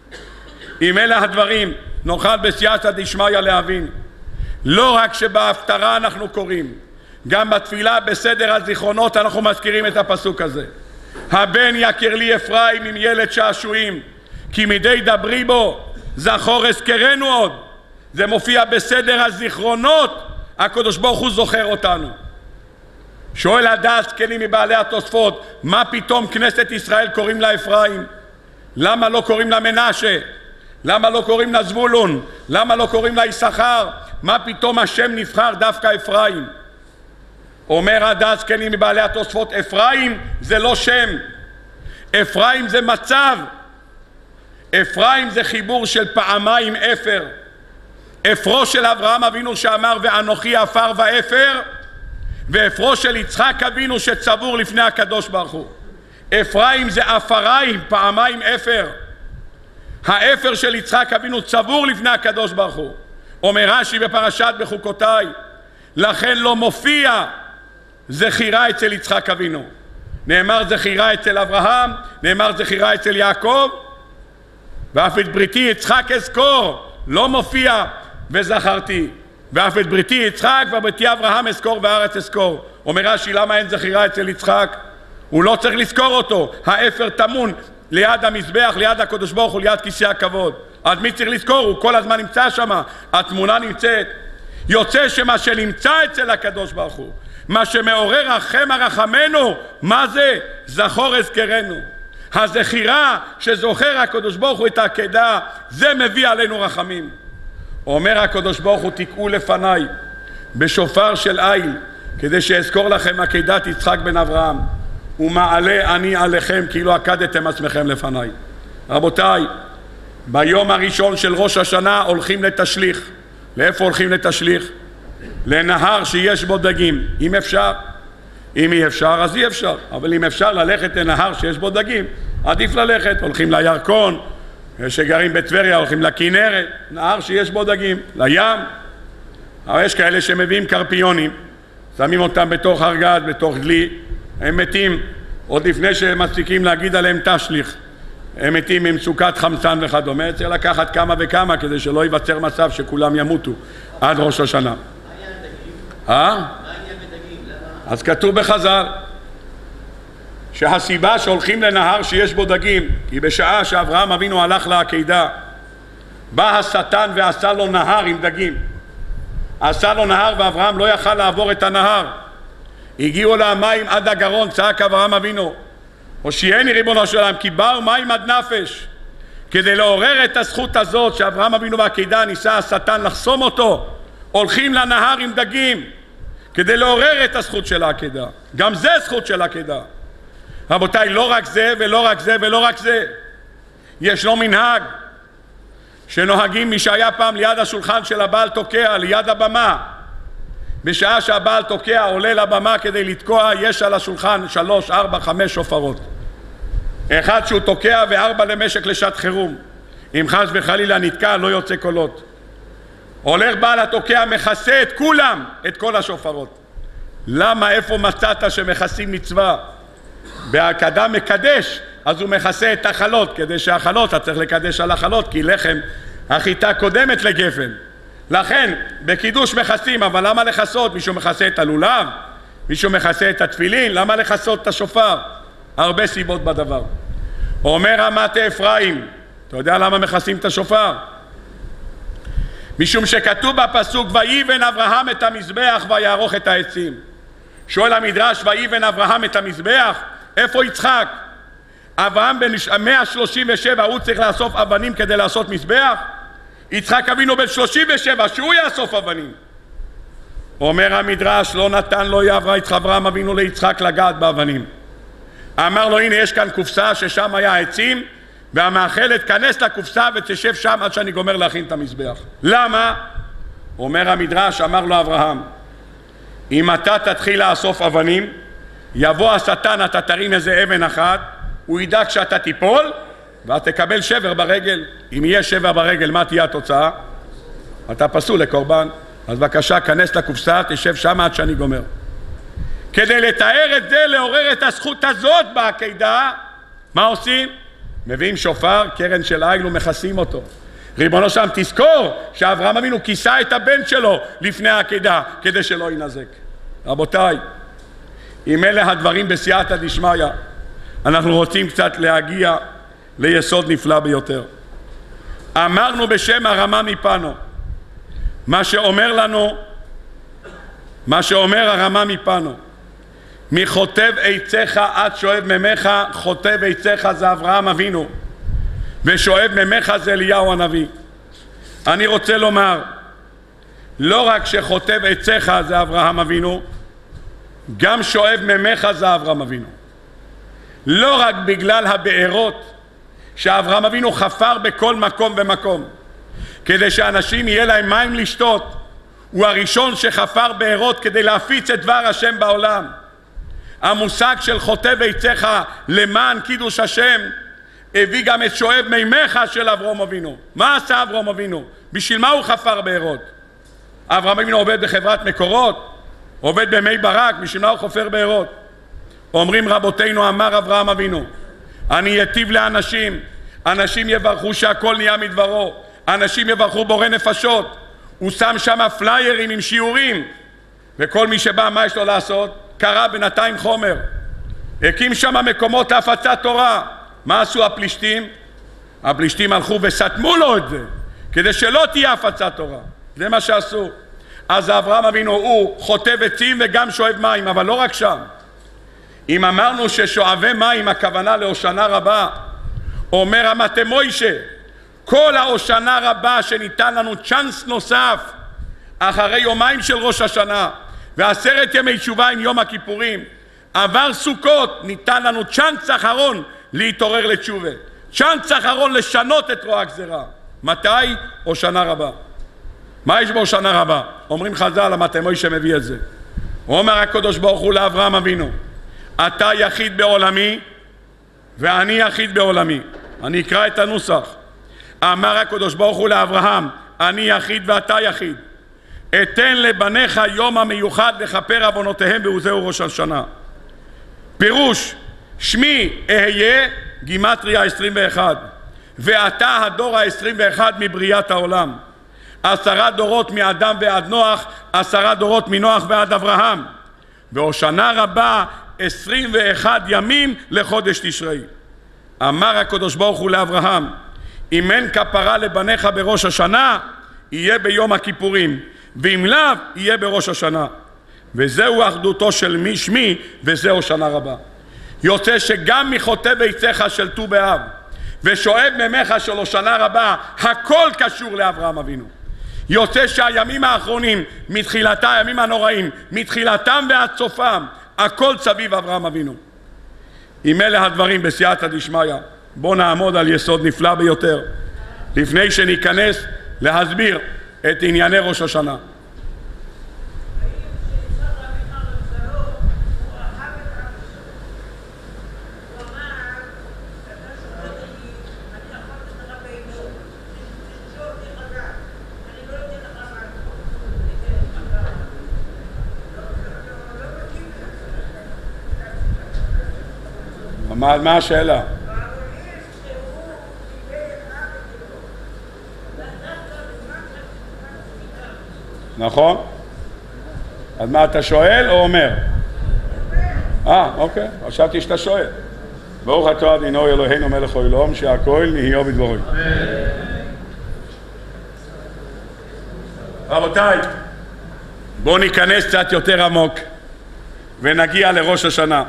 אם אלה הדברים נוכל בסייעתא דשמיא להבין, לא רק שבהפטרה אנחנו קוראים, גם בתפילה בסדר הזיכרונות אנחנו מזכירים את הפסוק הזה. הבן יכיר לי אפרים עם ילד שעשועים, כי מדי דברי בו זכור אזכרנו עוד. זה מופיע בסדר הזיכרונות, הקדוש ברוך הוא זוכר אותנו. שואל הדס כלים מבעלי התוספות, מה פתאום כנסת ישראל קוראים לה אפרים? למה לא קוראים לה מנשה? למה לא קוראים לה זבולון? למה לא קוראים לה יששכר? מה פתאום השם נבחר דווקא אפרים? אומר הדס כלים מבעלי התוספות, אפרים זה לא שם, אפרים זה מצב. אפרים זה חיבור של פעמיים אפר. אפרו של אברהם אבינו שאמר ואנוכי עפר ואפר, ואפרו של יצחק אבינו שצבור לפני הקדוש ברוך הוא. אפרים זה אפריים, פעמיים אפר. האפר של יצחק אבינו צבור לפני הקדוש ברוך הוא. אומר רש"י בפרשת בחוקותיי, לכן לא מופיע זכירה אצל יצחק אבינו. נאמר זכירה אצל אברהם, נאמר זכירה אצל יעקב, ואף את בריתי יצחק אזכור, לא מופיע וזכרתי. ואף את בריתי יצחק ובריתי אברהם אזכור והארץ אזכור. אומר רש"י, למה אין זכירה אצל יצחק? הוא לא צריך לזכור אותו, האפר טמון ליד המזבח, ליד הקדוש ברוך הוא, ליד כיסא הכבוד. אז מי צריך לזכור? הוא כל הזמן נמצא שם, התמונה נמצאת. יוצא שמה שנמצא אצל הקדוש ברוך הוא, מה שמעורר רחם הרחמנו, מה זה? זכור אזכרנו. הזכירה שזוכר הקדוש ברוך הוא את העקדה, זה מביא עלינו רחמים. אומר הקדוש ברוך הוא, תקעו לפניי בשופר של איל, כדי שאזכור לכם עקדת יצחק בן אברהם, ומעלה אני עליכם כאילו עקדתם עצמכם לפניי. רבותיי, ביום הראשון של ראש השנה הולכים לתשליך. לאיפה הולכים לתשליך? לנהר שיש בו דגים, אם אפשר. אם אי אפשר אז אי אפשר, אבל אם אפשר ללכת לנהר שיש בו דגים, עדיף ללכת. הולכים לירקון, שגרים בטבריה הולכים לכנרת, נהר שיש בו דגים, לים. אבל יש כאלה שמביאים קרפיונים, שמים אותם בתוך ארגז, בתוך דלי, הם מתים עוד לפני שהם מפסיקים להגיד עליהם תשליך. הם מתים עם סוכת חמצן וכדומה. צריך לקחת כמה וכמה כדי שלא ייווצר מצב שכולם ימותו עד ראש השנה. אה? אז כתוב בחז"ל שהסיבה שהולכים לנהר שיש בו דגים, כי בשעה שאברהם אבינו הלך לעקדה, בא השטן ועשה לו נהר עם דגים. עשה לו נהר ואברהם לא יכל לעבור את הנהר. הגיעו לה מים עד הגרון, צעק אברהם אבינו, הושיעני ריבונו של עולם, כי באו מים עד נפש. כדי לעורר את הזכות הזאת שאברהם אבינו בעקדה ניסה השטן לחסום אותו, הולכים לנהר עם דגים כדי לעורר את הזכות של העקדה. גם זה זכות של העקדה. רבותיי, לא רק זה ולא רק זה ולא רק זה, יש לו מנהג שנוהגים מי שהיה פעם ליד השולחן של הבעל תוקע, ליד הבמה. בשעה שהבעל תוקע עולה לבמה כדי לתקוע, יש על השולחן שלוש, ארבע, חמש שופרות. אחד שהוא תוקע וארבע למשק לשעת חירום. אם חס וחלילה נתקע לא יוצא קולות. הולך בעל התוקע, מכסה את כולם, את כל השופרות. למה? איפה מצאת שמכסים מצווה? בהעקדה מקדש, אז הוא מכסה את החלות, כדי שהחלות, אתה צריך לקדש על החלות, כי לחם החיטה קודמת לגפן. לכן בקידוש מכסים, אבל למה לחסות? מישהו מכסה את הלולב, מישהו מכסה את התפילין, למה לחסות את השופר? הרבה סיבות בדבר. אומר המטה אפרים, אתה יודע למה מכסים את השופר? משום שכתוב בפסוק, ויבן אברהם את המזבח ויערוך את העצים. שואל המדרש, ויבן אברהם את המזבח, איפה יצחק? אברהם בן מאה שלושים ושבע, הוא צריך לאסוף אבנים כדי לעשות מזבח? יצחק אבינו בן שלושים ושבע, שהוא יאסוף אבנים. אומר המדרש, לא נתן לו אברהם אבינו ליצחק לגעת באבנים. אמר לו, הנה יש כאן קופסה ששם היה העצים, והמאכלת כנס לקופסה ותשב שם עד שאני גומר להכין את המזבח. למה? אומר המדרש, אמר לו אברהם, אם אתה תתחיל לאסוף אבנים, יבוא השטן, אתה תרים איזה אבן אחת, הוא ידע כשאתה תיפול ואת תקבל שבר ברגל. אם יהיה שבר ברגל, מה תהיה התוצאה? אתה פסול לקורבן. אז בבקשה, כנס לקופסה, תשב שם עד שאני גומר. כדי לתאר את זה, לעורר את הזכות הזאת בעקדה, מה עושים? מביאים שופר, קרן של איל ומכסים אותו. ריבונו שם, תזכור שאברהם אבינו כיסה את הבן שלו לפני העקדה כדי שלא ינזק. רבותיי, אם אלה הדברים בסייעתא דשמיא, אנחנו רוצים קצת להגיע ליסוד נפלא ביותר. אמרנו בשם הרמה מפנו, מה שאומר לנו, מה שאומר הרמה מפנו, מחוטב עציך עד שואב ממך, חוטב עציך זה אברהם אבינו, ושואב ממך זה אליהו הנביא. אני רוצה לומר, לא רק שחוטב עציך זה אברהם אבינו, גם שואב ממך זה אברהם אבינו. לא רק בגלל הבארות שאברהם אבינו חפר בכל מקום ומקום, כדי שאנשים יהיה להם מים לשתות, הוא הראשון שחפר בארות כדי להפיץ את דבר השם בעולם. המושג של חוטב עציך למען קידוש השם, הביא גם את שואב מימיך של אברהם אבינו. מה עשה אברהם אבינו? בשביל מה הוא חפר בארות? אברהם אבינו עובד בחברת מקורות? עובד במי ברק? בשביל מה הוא חופר בארות? אומרים רבותינו, אמר אברהם אבינו, אני אטיב לאנשים, אנשים יברכו שהכל נהיה מדברו, אנשים יברכו בורא נפשות. הוא שם שם פליירים עם שיעורים, וכל מי שבא, מה יש לו לעשות? קרא בינתיים חומר, הקים שם מקומות להפצת תורה. מה עשו הפלישתים? הפלישתים הלכו וסתמו לו את זה, כדי שלא תהיה הפצת תורה. זה מה שעשו. אז אברהם אבינו הוא חוטב עצים וגם שואב מים, אבל לא רק שם. אם אמרנו ששואבי מים הכוונה להושנה רבה, אומר המטה מוישה, כל ההושנה רבה שניתן לנו צ'אנס נוסף אחרי יומיים של ראש השנה ועשרת ימי תשובה עם יום הכיפורים, עבר סוכות, ניתן לנו צ'אנס אחרון להתעורר לתשובה, צ'אנס אחרון לשנות את רוע הגזרה. מתי? הושנה רבה. מה יש בהושנה רבה? אומרים חז"ל, המטה מוישה מביא את זה. אומר הקדוש ברוך הוא לאברהם אבינו, אתה יחיד בעולמי ואני יחיד בעולמי. אני אקרא את הנוסח. אמר הקדוש ברוך הוא לאברהם, אני יחיד ואתה יחיד, אתן לבניך יום המיוחד לכפר עוונותיהם, וזהו ראש השנה. פירוש, שמי אהיה גימטריה עשרים ואחת, ואתה הדור ה-עשרים ואחת מבריאת העולם. עשרה דורות מאדם ועד נוח, עשרה דורות מנוח ועד אברהם, והושנה רבה עשרים ואחד ימים לחודש תשרי. אמר הקדוש ברוך הוא לאברהם, אם אין כפרה לבניך בראש השנה, יהיה ביום הכיפורים, ואם לאו, יהיה בראש השנה. וזהו אחדותו של מי שמי, וזהו הושנה רבה. יוצא שגם מחוטב עציך של ט"ו באב ושואב מימיך של הושנה רבה, הכל קשור לאברהם אבינו. יוצא שהימים האחרונים, מתחילתה, הימים הנוראים, מתחילתם ועד סופם, הכל סביב אברהם אבינו. אם אלה הדברים בסייעתא דשמיא, בוא נעמוד על יסוד נפלא ביותר לפני שניכנס להסביר את ענייני ראש השנה. מה, מה השאלה? נכון? אז מה אתה שואל או אומר? אה, אוקיי, חשבתי שאתה שואל. ברוך אתה אדינו אלוהינו מלך העולם שהכל נהיה בדברו. רבותיי, בואו ניכנס קצת יותר עמוק ונגיע לראש השנה.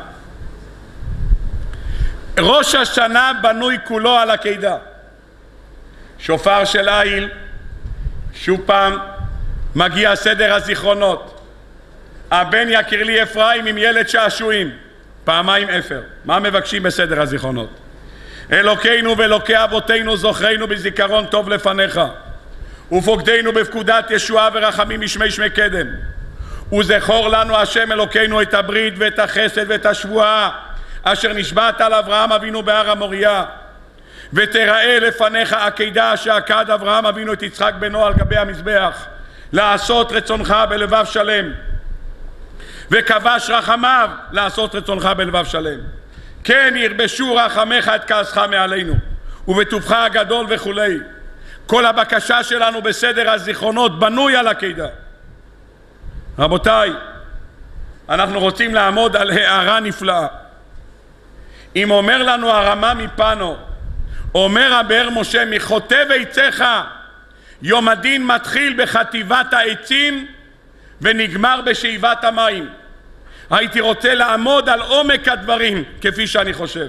ראש השנה בנוי כולו על עקידה. שופר של איל, שוב פעם מגיע סדר הזיכרונות. הבן יקיר לי אפרים עם ילד שעשועים, פעמיים אפר. מה מבקשים בסדר הזיכרונות? אלוקינו ואלוקי אבותינו זוכרנו בזיכרון טוב לפניך, ופוקדנו בפקודת ישועה ורחמים משמי שמי קדם, וזכור לנו השם אלוקינו את הברית ואת החסד ואת השבועה אשר נשבעת על אברהם אבינו בהר המוריה, ותראה לפניך עקידה שעקד אברהם אבינו את יצחק בנו על גבי המזבח, לעשות רצונך בלבב שלם, וכבש רחמיו לעשות רצונך בלבב שלם. כן ירבשו רחמך את כעסך מעלינו ובטובך הגדול וכולי. כל הבקשה שלנו בסדר הזיכרונות בנוי על עקידה. רבותיי, אנחנו רוצים לעמוד על הערה נפלאה. אם אומר לנו הרמה מפנו, אומר הבאר משה, מחוטב עציך יום הדין מתחיל בחטיבת העצים ונגמר בשאיבת המים. הייתי רוצה לעמוד על עומק הדברים כפי שאני חושב.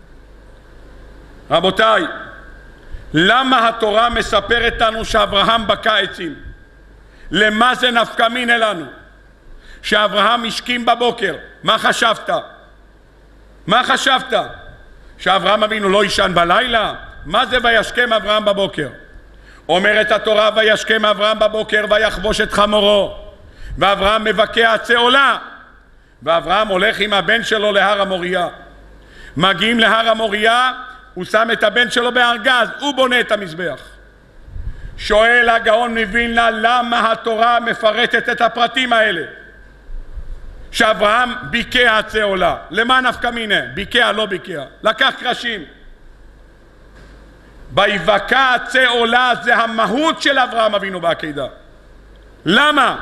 רבותיי, למה התורה מספרת לנו שאברהם בקע עצים? למה זה נפקא מינה לנו? שאברהם השכים בבוקר, מה חשבת? מה חשבת? שאברהם אבינו לא ישן בלילה? מה זה וישכם אברהם בבוקר? אומרת התורה, וישכם אברהם בבוקר ויחבוש את חמורו, ואברהם מבקע עצי עולה, ואברהם הולך עם הבן שלו להר המוריה. מגיעים להר המוריה, הוא שם את הבן שלו בארגז, הוא בונה את המזבח. שואל הגאון מווילנה, למה התורה מפרטת את הפרטים האלה? שאברהם ביקע עצי עולה, למה נפקא מינה? ביקע לא ביקע, לקח קרשים. ויבקע עצי עולה זה המהות של אברהם אבינו בעקידה. למה?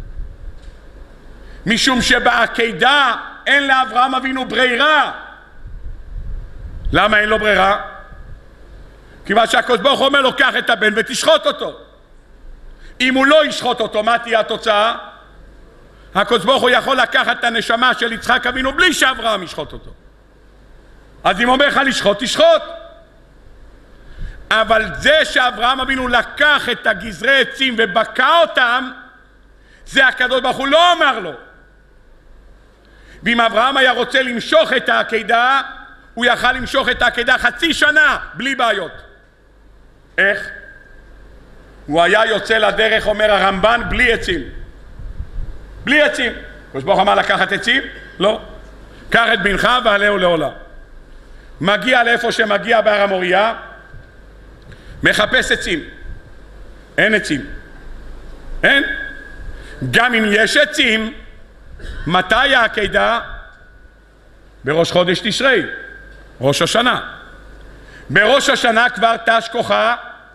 משום שבעקידה אין לאברהם אבינו ברירה. למה אין לו ברירה? כיוון שהקדוש ברוך הוא אומר לו, קח את הבן ותשחוט אותו. אם הוא לא ישחוט אותו, מה תהיה התוצאה? הקדוש ברוך הוא יכול לקחת את הנשמה של יצחק אבינו בלי שאברהם ישחוט אותו. אז אם אומר לך לשחוט, תשחוט. אבל זה שאברהם אבינו לקח את הגזרי עצים ובקע אותם, זה הקדוש ברוך הוא לא אמר לו. ואם אברהם היה רוצה למשוך את העקידה, הוא יכל למשוך את העקידה חצי שנה בלי בעיות. איך? הוא היה יוצא לדרך, אומר הרמב"ן, בלי עצים. בלי עצים. הקדוש ברוך הוא אמר לקחת עצים? לא. קח את בנך ועלהו לעולה. מגיע לאיפה שמגיע בהר המוריה, מחפש עצים. אין עצים. אין. גם אם יש עצים, מתי העקידה? בראש חודש תשרי, ראש השנה. בראש השנה כבר תש כוחה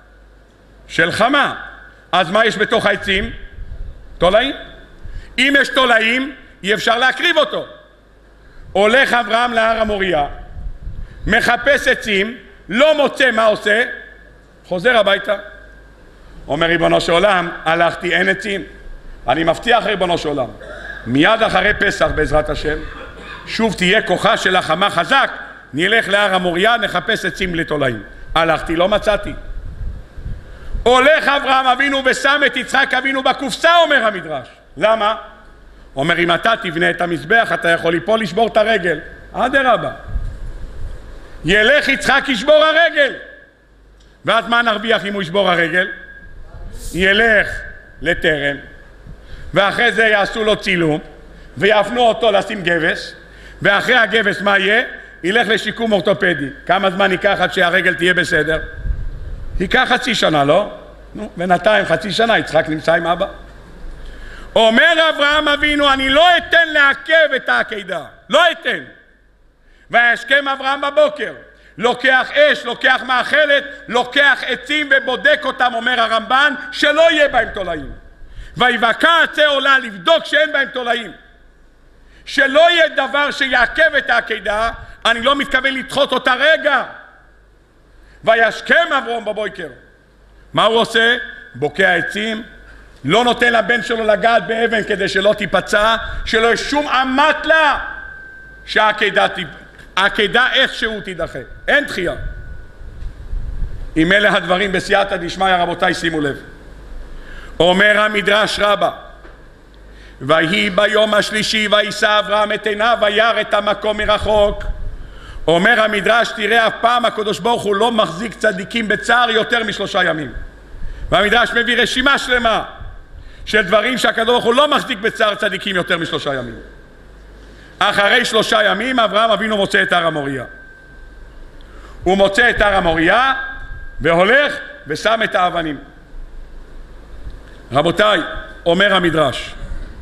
של חמה. אז מה יש בתוך העצים? תולעים. אם יש תולעים, אי אפשר להקריב אותו. הולך אברהם להר המוריה, מחפש עצים, לא מוצא, מה עושה? חוזר הביתה. אומר ריבונו של עולם, הלכתי, אין עצים. אני מבטיח ריבונו של עולם, מיד אחרי פסח בעזרת השם, שוב תהיה כוחה של החמה חזק, נלך להר המוריה, נחפש עצים לתולעים. הלכתי, לא מצאתי. הולך אברהם אבינו ושם את יצחק אבינו בקופסה, אומר המדרש. למה? אומר, אם אתה תבנה את המזבח, אתה יכול ליפול לשבור את הרגל. אדרבה. ילך יצחק ישבור הרגל. ואז מה נרוויח אם הוא ישבור הרגל? ילך לטרם, ואחרי זה יעשו לו צילום, ויפנו אותו לשים גבס, ואחרי הגבס מה יהיה? ילך לשיקום אורתופדי. כמה זמן ייקח עד שהרגל תהיה בסדר? ייקח חצי שנה, לא? נו, בינתיים חצי שנה יצחק נמצא עם אבא. אומר אברהם אבינו, אני לא אתן לעכב את העקידה, לא אתן. וישכם אברהם בבוקר, לוקח אש, לוקח מאכלת, לוקח עצים ובודק אותם, אומר הרמב"ן, שלא יהיה בהם תולעים. ויבקע עצי עולה לבדוק שאין בהם תולעים. שלא יהיה דבר שיעכב את העקידה, אני לא מתכוון לדחות אותה רגע. וישכם אברהם בבוקר. מה הוא עושה? בוקע עצים, לא נותן לבן שלו לגעת באבן כדי שלא תיפצע, שלא יש שום אמתלה שהעקידה העקידה איכשהו תידחה. אין דחייה. אם אלה הדברים בסייעתא דשמיא, רבותיי, שימו לב. אומר המדרש רבה, ויהי ביום השלישי וישא אברהם את עיניו וירא את המקום מרחוק. אומר המדרש, תראה, אף פעם הקדוש ברוך הוא לא מחזיק צדיקים בצער יותר משלושה ימים. והמדרש מביא רשימה שלמה של דברים שהקדוש ברוך הוא לא מחזיק בצער צדיקים יותר משלושה ימים. אחרי שלושה ימים אברהם אבינו מוצא את הר המוריה. הוא מוצא את הר המוריה והולך ושם את האבנים. רבותיי, אומר המדרש,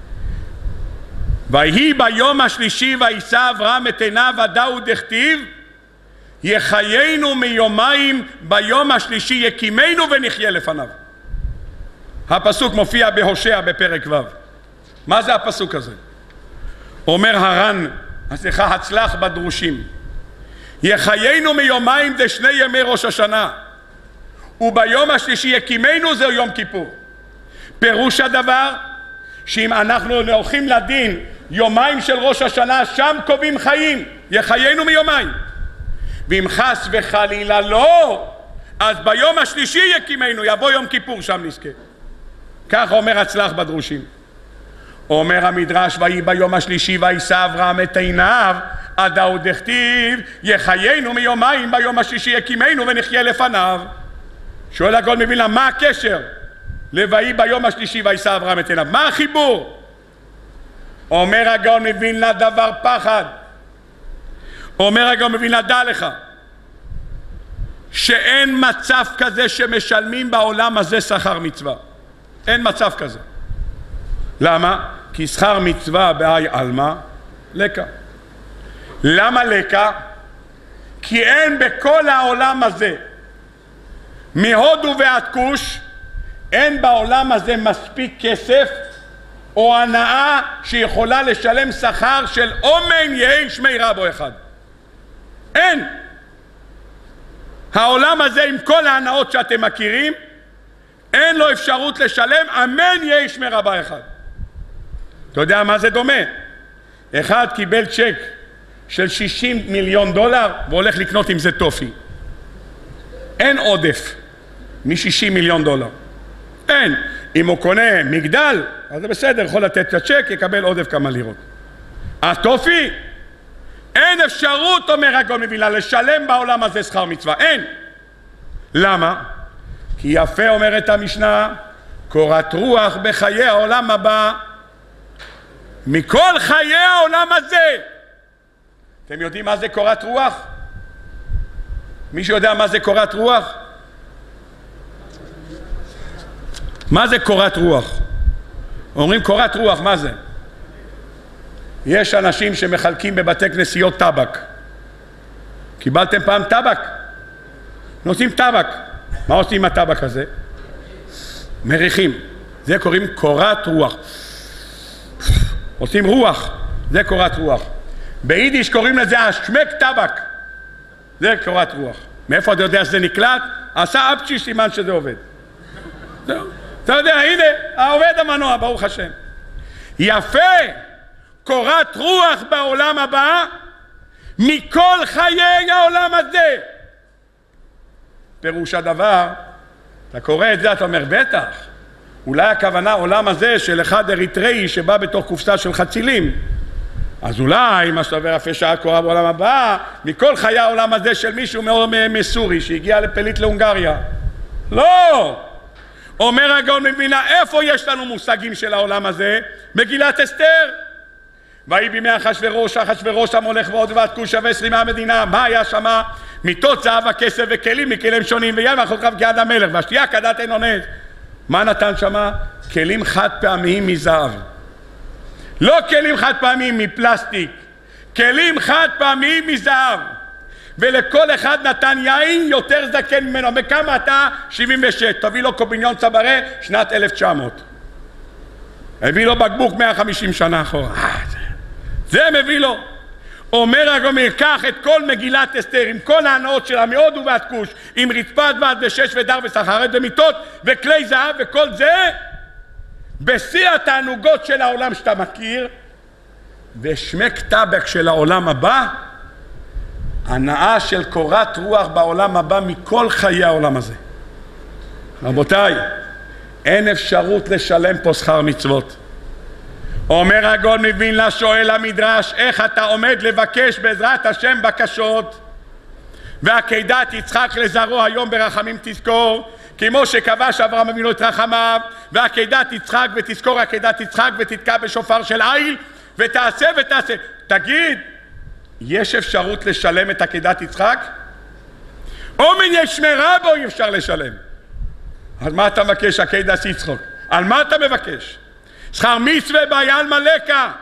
ויהי ביום השלישי וישא אברהם את עיניו ודאו דכתיב יחיינו מיומיים ביום השלישי יקימנו ונחיה לפניו. הפסוק מופיע בהושע בפרק ו'. מה זה הפסוק הזה? אומר הר"ן, סליחה, הצלח בדרושים, יחיינו מיומיים זה שני ימי ראש השנה, וביום השלישי יקימנו זהו יום כיפור. פירוש הדבר שאם אנחנו הולכים לדין יומיים של ראש השנה, שם קובעים חיים, יחיינו מיומיים. ואם חס וחלילה לא, אז ביום השלישי יקימנו, יבוא יום כיפור, שם נזכה. כך אומר הצלח בדרושים. אומר המדרש, ויהי ביום השלישי וישא אברהם את עיניו עדהו דכתיב יחיינו מיומיים ביום השלישי יקימנו ונחיה לפניו. שואל הגאון מווילנה, מה הקשר ל"ויהי ביום השלישי וישא אברהם את עיניו"? מה החיבור? אומר הגאון מווילנה, דבר פחד. אומר הגאון מווילנה, דע לך שאין מצב כזה שמשלמים בעולם הזה שכר מצווה. אין מצב כזה. למה? כי שכר מצווה באי אלמה לקה. למה לקה? כי אין בכל העולם הזה, מהודו ועד כוש, אין בעולם הזה מספיק כסף או הנאה שיכולה לשלם שכר של אומן יהי שמי רבו אחד. אין. העולם הזה עם כל ההנאות שאתם מכירים, אין לו אפשרות לשלם אמן יהי שמי רבו אחד. אתה יודע מה זה דומה? אחד קיבל צ'ק של שישים מיליון דולר והולך לקנות עם זה טופי. אין עודף מ-שישים מיליון דולר. אין. אם הוא קונה מגדל, אז זה בסדר, יכול לתת את הצ'ק, יקבל עודף כמה לירות. הטופי, אין אפשרות, אומר הגאון מווילנה, לשלם בעולם הזה שכר מצווה. אין. למה? כי יפה אומרת המשנה, קורת רוח בחיי העולם הבא, מכל חיי העולם הזה. אתם יודעים מה זה קורת רוח? מישהו יודע מה זה קורת רוח? מה זה קורת רוח? אומרים קורת רוח, מה זה? יש אנשים שמחלקים בבתי כנסיות טבק. קיבלתם פעם טבק? נותנים טבק. מה עושים עם הטבק הזה? מריחים. זה קוראים קורת רוח. עושים רוח. זה קורת רוח. ביידיש קוראים לזה השמק טבק. זה קורת רוח. מאיפה אתה יודע שזה נקלט? עשה אפצ'י סימן שזה עובד. זהו. אתה יודע, הנה, העובד המנוע, ברוך השם. יפה, קורת רוח בעולם הבא, מכל חיי העולם הזה. פירוש הדבר, אתה קורא את זה, אתה אומר, בטח, אולי הכוונה עולם הזה של אחד אריתראי שבא בתוך קופסה של חצילים. אז אולי, מה שאתה אומר, יפה שעה קורה בעולם הבא, מכל חיי העולם הזה של מישהו מסורי שהגיע לפליט להונגריה. לא! אומר הגאון מווילנה, איפה יש לנו מושגים של העולם הזה? מגילת אסתר. ויהי בימי אחשוורוש, אחשוורוש המולך ועוד ועד כוש ועשרים מהמדינה. מה היה שמה? מיטות זהב הכסף וכלים מכלים שונים, ויין ואכלותיו כיד המלך, והשתייה כדת אין אונס. מה נתן שמה? כלים חד פעמיים מזהב. לא כלים חד פעמיים מפלסטיק, כלים חד פעמיים מזהב. ולכל אחד נתן יין יותר זקן ממנו. בכמה אתה? שבעים ושש. תביא לו קוביניון צברה שנת אלף תשע מאות. הביא לו בקבוק מאה וחמישים שנה אחורה. זה מביא לו. אומר הגאון, קח את כל מגילת אסתר עם כל ההנאות שלה מהודו ועד כוש, עם רצפת ועד ושש ודר וסחרית ומיטות וכלי זהב וכל זה בשיא התענוגות של העולם שאתה מכיר, ושמק טבק של העולם הבא, הנאה של קורת רוח בעולם הבא מכל חיי העולם הזה. רבותיי, אין אפשרות לשלם פה שכר מצוות. אומר הגאון מווילנה, שואל המדרש, איך אתה עומד לבקש בעזרת השם בקשות, ועקדת יצחק לזרעו היום ברחמים תזכור, כמו שכבש אברהם אבינו את רחמיו, ועקדת יצחק ותזכור עקדת יצחק ותתקע בשופר של איל, ותעשה ותעשה. תגיד, יש אפשרות לשלם את עקדת יצחק? או מן יש שמרה בו אי אפשר לשלם. אז מה אתה מבקש עקדת יצחק? על מה אתה מבקש? שכר מצווה בעיל מלכה.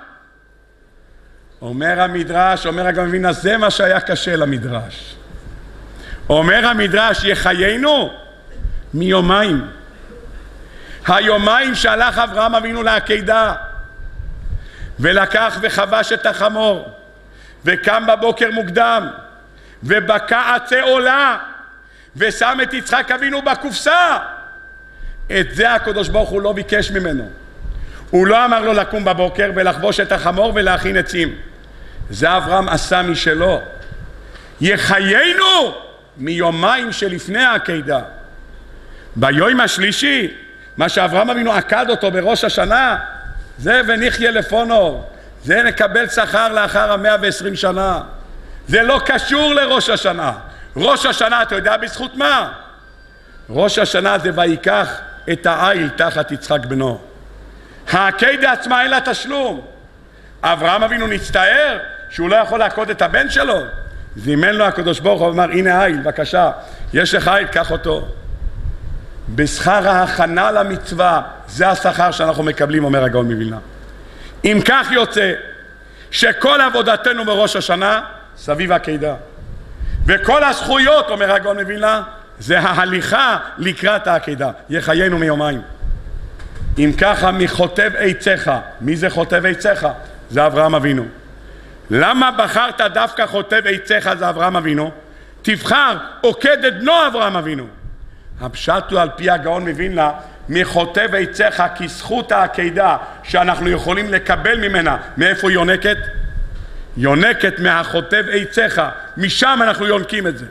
אומר המדרש, אומר הגאון מווילנה, זה מה שהיה קשה למדרש. אומר המדרש, יחיינו מיומיים. היומיים שהלך אברהם אבינו לעקדה, ולקח וחבש את החמור, וקם בבוקר מוקדם, ובקע עצי עולה, ושם את יצחק אבינו בקופסה. את זה הקדוש ברוך הוא לא ביקש ממנו. הוא לא אמר לו לקום בבוקר ולחבוש את החמור ולהכין עצים. זה אברהם עשה משלו. יחיינו מיומיים שלפני העקדה. ביום השלישי, מה שאברהם אבינו עקד אותו בראש השנה, זה ונחיה לפונו. זה נקבל שכר לאחר המאה ועשרים שנה. זה לא קשור לראש השנה. ראש השנה, אתה יודע בזכות מה? ראש השנה זה ויקח את העיל תחת יצחק בנו. העקדה עצמה אין לה תשלום. אברהם אבינו נצטער שהוא לא יכול לעקוד את הבן שלו. זימן לו הקדוש ברוך הוא ואמר, הנה העיל, בבקשה, יש לך עת, קח אותו. בשכר ההכנה למצווה, זה השכר שאנחנו מקבלים, אומר הגאון מווילנה. אם כך יוצא שכל עבודתנו בראש השנה סביב העקדה, וכל הזכויות, אומר הגאון מווילנה, זה ההליכה לקראת העקדה, יחיינו מיומיים. אם ככה, מחוטב עציך, מי זה חוטב עציך? זה אברהם אבינו. למה בחרת דווקא חוטב עציך? זה אברהם אבינו. תבחר עוקד את בנו אברהם אבינו. הפשט הוא על פי הגאון מווילנה, מחוטב עציך, כי זכות העקדה שאנחנו יכולים לקבל ממנה, מאיפה היא יונקת? יונקת מהחוטב עציך, משם אנחנו יונקים את זה.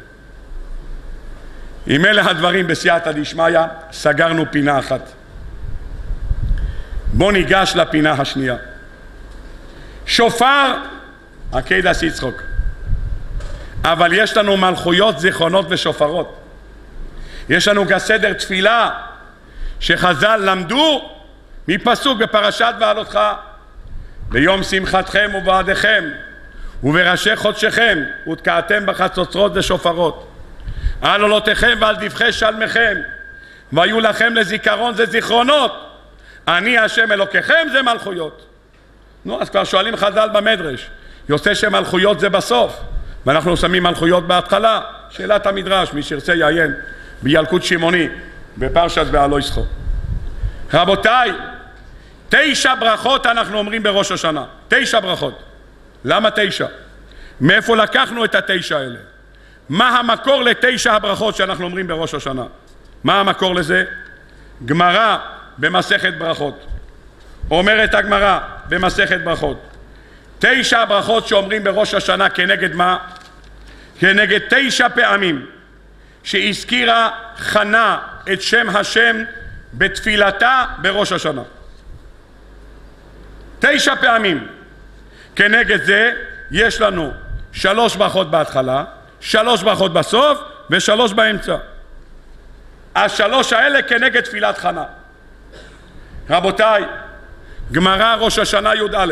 עם אלה הדברים בסייעתא דשמיא, סגרנו פינה אחת. בוא ניגש לפינה השנייה. שופר, עקדה יצחוק. אבל יש לנו מלכויות, זיכרונות ושופרות. יש לנו כסדר תפילה שחז"ל למדו מפסוק בפרשת בעלותך, ביום שמחתכם ובעדיכם ובראשי חודשכם ותקעתם בחצוצרות ושופרות על עולותיכם ועל דבכי שלמכם והיו לכם לזיכרון, זה זיכרונות, אני השם אלוקיכם, זה מלכויות. נו, אז כבר שואלים חז"ל במדרש, יוצא שמלכויות זה בסוף ואנחנו שמים מלכויות בהתחלה. שאלת המדרש, מי שירצה יעיין בילקוט שמעוני בפרשת בעלו ישחו. רבותיי, תשע ברכות אנחנו אומרים בראש השנה, תשע ברכות. למה תשע? מאיפה לקחנו את התשע האלה? מה המקור לתשע הברכות שאנחנו אומרים בראש השנה? מה המקור לזה? גמרא במסכת ברכות. אומרת הגמרא במסכת ברכות, תשע הברכות שאומרים בראש השנה כנגד מה? כנגד תשע פעמים שהזכירה חנה את שם השם בתפילתה בראש השנה. תשע פעמים. כנגד זה יש לנו שלוש ברכות בהתחלה, שלוש ברכות בסוף ושלוש באמצע. השלוש האלה כנגד תפילת חנה. רבותיי, גמרא ראש השנה י"א.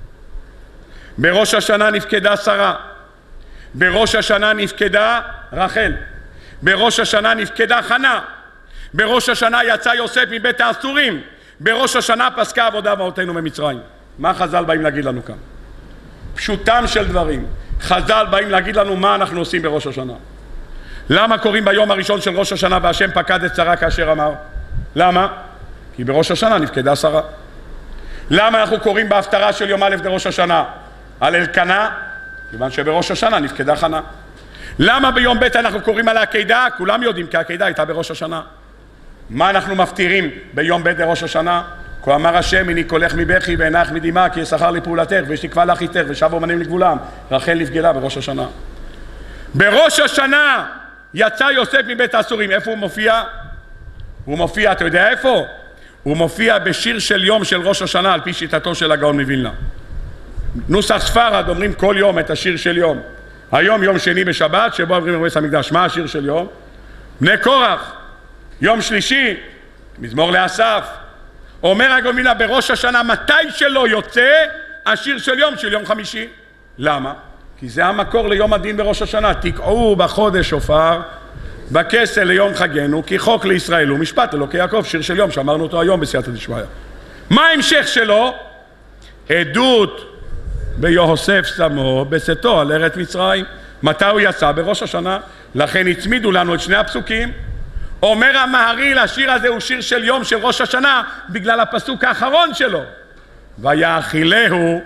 בראש השנה נפקדה שרה, בראש השנה נפקדה רחל, בראש השנה נפקדה חנה, בראש השנה יצא יוסף מבית האסורים, בראש השנה פסקה עבודה אבותינו במצרים. מה חז"ל באים להגיד לנו כאן? פשוטם של דברים. חז"ל באים להגיד לנו מה אנחנו עושים בראש השנה. למה קוראים ביום הראשון של ראש השנה והשם פקד את שרה כאשר אמר? למה? כי בראש השנה נפקדה שרה. למה אנחנו קוראים בהפטרה של יום א' בראש השנה על אלקנה? כיוון שבראש השנה נפקדה חנה. למה ביום ב' אנחנו קוראים על העקדה? כולם יודעים כי העקדה הייתה בראש השנה. מה אנחנו מפטירים ביום ב' בראש השנה? כה אמר השם, הנה קולך מבכי ועינייך מדמעה, כי יששכר לפעולתך ויש תקווה לאחיתך ושבו אומנים לגבולם. רחל נפגלה בראש השנה. בראש השנה יצא יוסף מבית האסורים. איפה הוא מופיע? הוא מופיע, אתה יודע איפה? הוא מופיע בשיר של יום של ראש השנה על פי שיטתו של הגאון מווילנה. נוסח ספרד אומרים כל יום את השיר של יום. היום יום שני בשבת שבו עוברים לבית המקדש. מה השיר של יום? בני קורח. יום שלישי מזמור לאסף. אומר הגאון מווילנה בראש השנה מתי שלא יוצא השיר של יום של יום חמישי. למה? כי זה המקור ליום הדין בראש השנה. תקעו בחודש שופר בכסל ליום חגנו, כי חוק לישראל הוא משפט אלוקי יעקב, שיר של יום שאמרנו אותו היום בסייעתא דשמיא. מה ההמשך שלו? עדות ביוסף שמו בצאתו על ארץ מצרים. מתי הוא יצא? בראש השנה. לכן הצמידו לנו את שני הפסוקים. אומר המהרי"ל, השיר הזה הוא שיר של יום של ראש השנה בגלל הפסוק האחרון שלו. ויאכילהו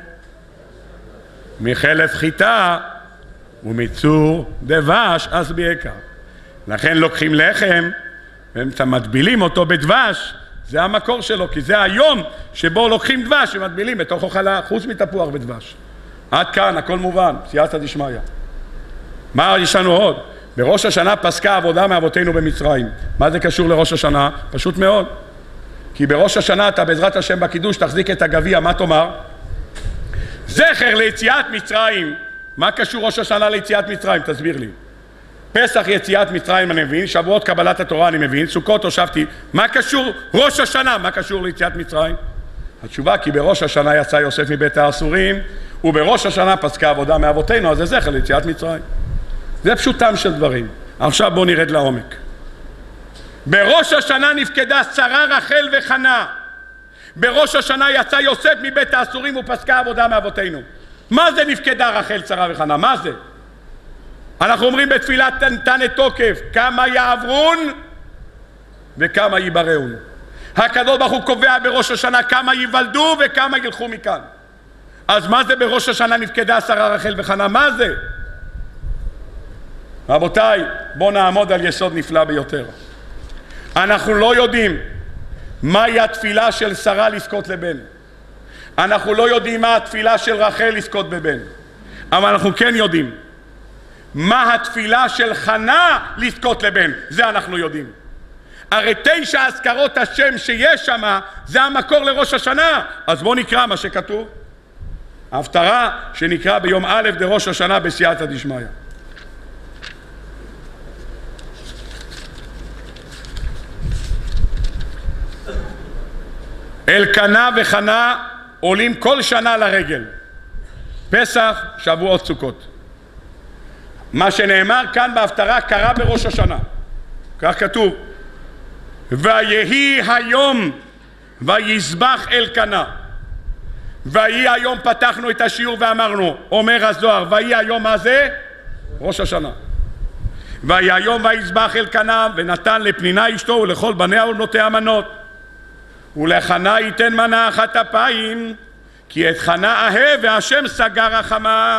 מחלף חיטה ומצור דבש אז בעיקר. לכן לוקחים לחם ומטבילים אותו בדבש, זה המקור שלו, כי זה היום שבו לוקחים דבש ומטבילים בתוך אוכלה, חוץ מתפוח ודבש. עד כאן הכל מובן, סייעתא דשמיא. מה יש לנו עוד? בראש השנה פסקה עבודה מאבותינו במצרים. מה זה קשור לראש השנה? פשוט מאוד. כי בראש השנה אתה בעזרת השם בקידוש תחזיק את הגביע, מה תאמר? זכר ליציאת מצרים. מה קשור ראש השנה ליציאת מצרים? תסביר לי. פסח יציאת מצרים אני מבין, שבועות קבלת התורה אני מבין, סוכות הושבתי. מה קשור ראש השנה? מה קשור ליציאת מצרים? התשובה, כי בראש השנה יצא יוסף מבית האסורים, ובראש השנה פסקה עבודה מאבותינו, אז זה זכר ליציאת מצרים. זה פשוטם של דברים. עכשיו בואו נרד לעומק. בראש השנה נפקדה שרה רחל וחנה. בראש השנה יצא יוסף מבית האסורים ופסקה עבודה מאבותינו. מה זה נפקדה רחל, שרה וחנה? מה זה? אנחנו אומרים בתפילת תנתנת תוקף, כמה יעברון וכמה ייבראון. הקדוש ברוך הוא קובע בראש השנה כמה ייוולדו וכמה ילכו מכאן. אז מה זה בראש השנה נפקדה שרה רחל וחנה? מה זה? רבותיי, בואו נעמוד על יסוד נפלא ביותר. אנחנו לא יודעים מהי התפילה של שרה לזכות לבן. אנחנו לא יודעים מה התפילה של רחל לזכות בבן. אבל אנחנו כן יודעים מה התפילה של חנה לזכות לבן. זה אנחנו יודעים. הרי תשע הזכרות השם שיש שם זה המקור לראש השנה. אז בואו נקרא מה שכתוב. ההפטרה שנקרא ביום א' דראש השנה בסייעתא דשמיא. אלקנה וחנה עולים כל שנה לרגל. פסח, שבועות, סוכות. מה שנאמר כאן בהפטרה קרה בראש השנה. כך כתוב. ויהי היום ויזבח אלקנה. ויהי היום פתחנו את השיעור ואמרנו, אומר הזוהר, ויהי היום מה זה? ראש השנה. ויהי היום ויזבח אלקנה ונתן לפנינה אשתו ולכל בניה ובנותיה מנות. ולחנה ייתן מנה אחת אפיים, כי את חנה אהב והשם סגר רחמה.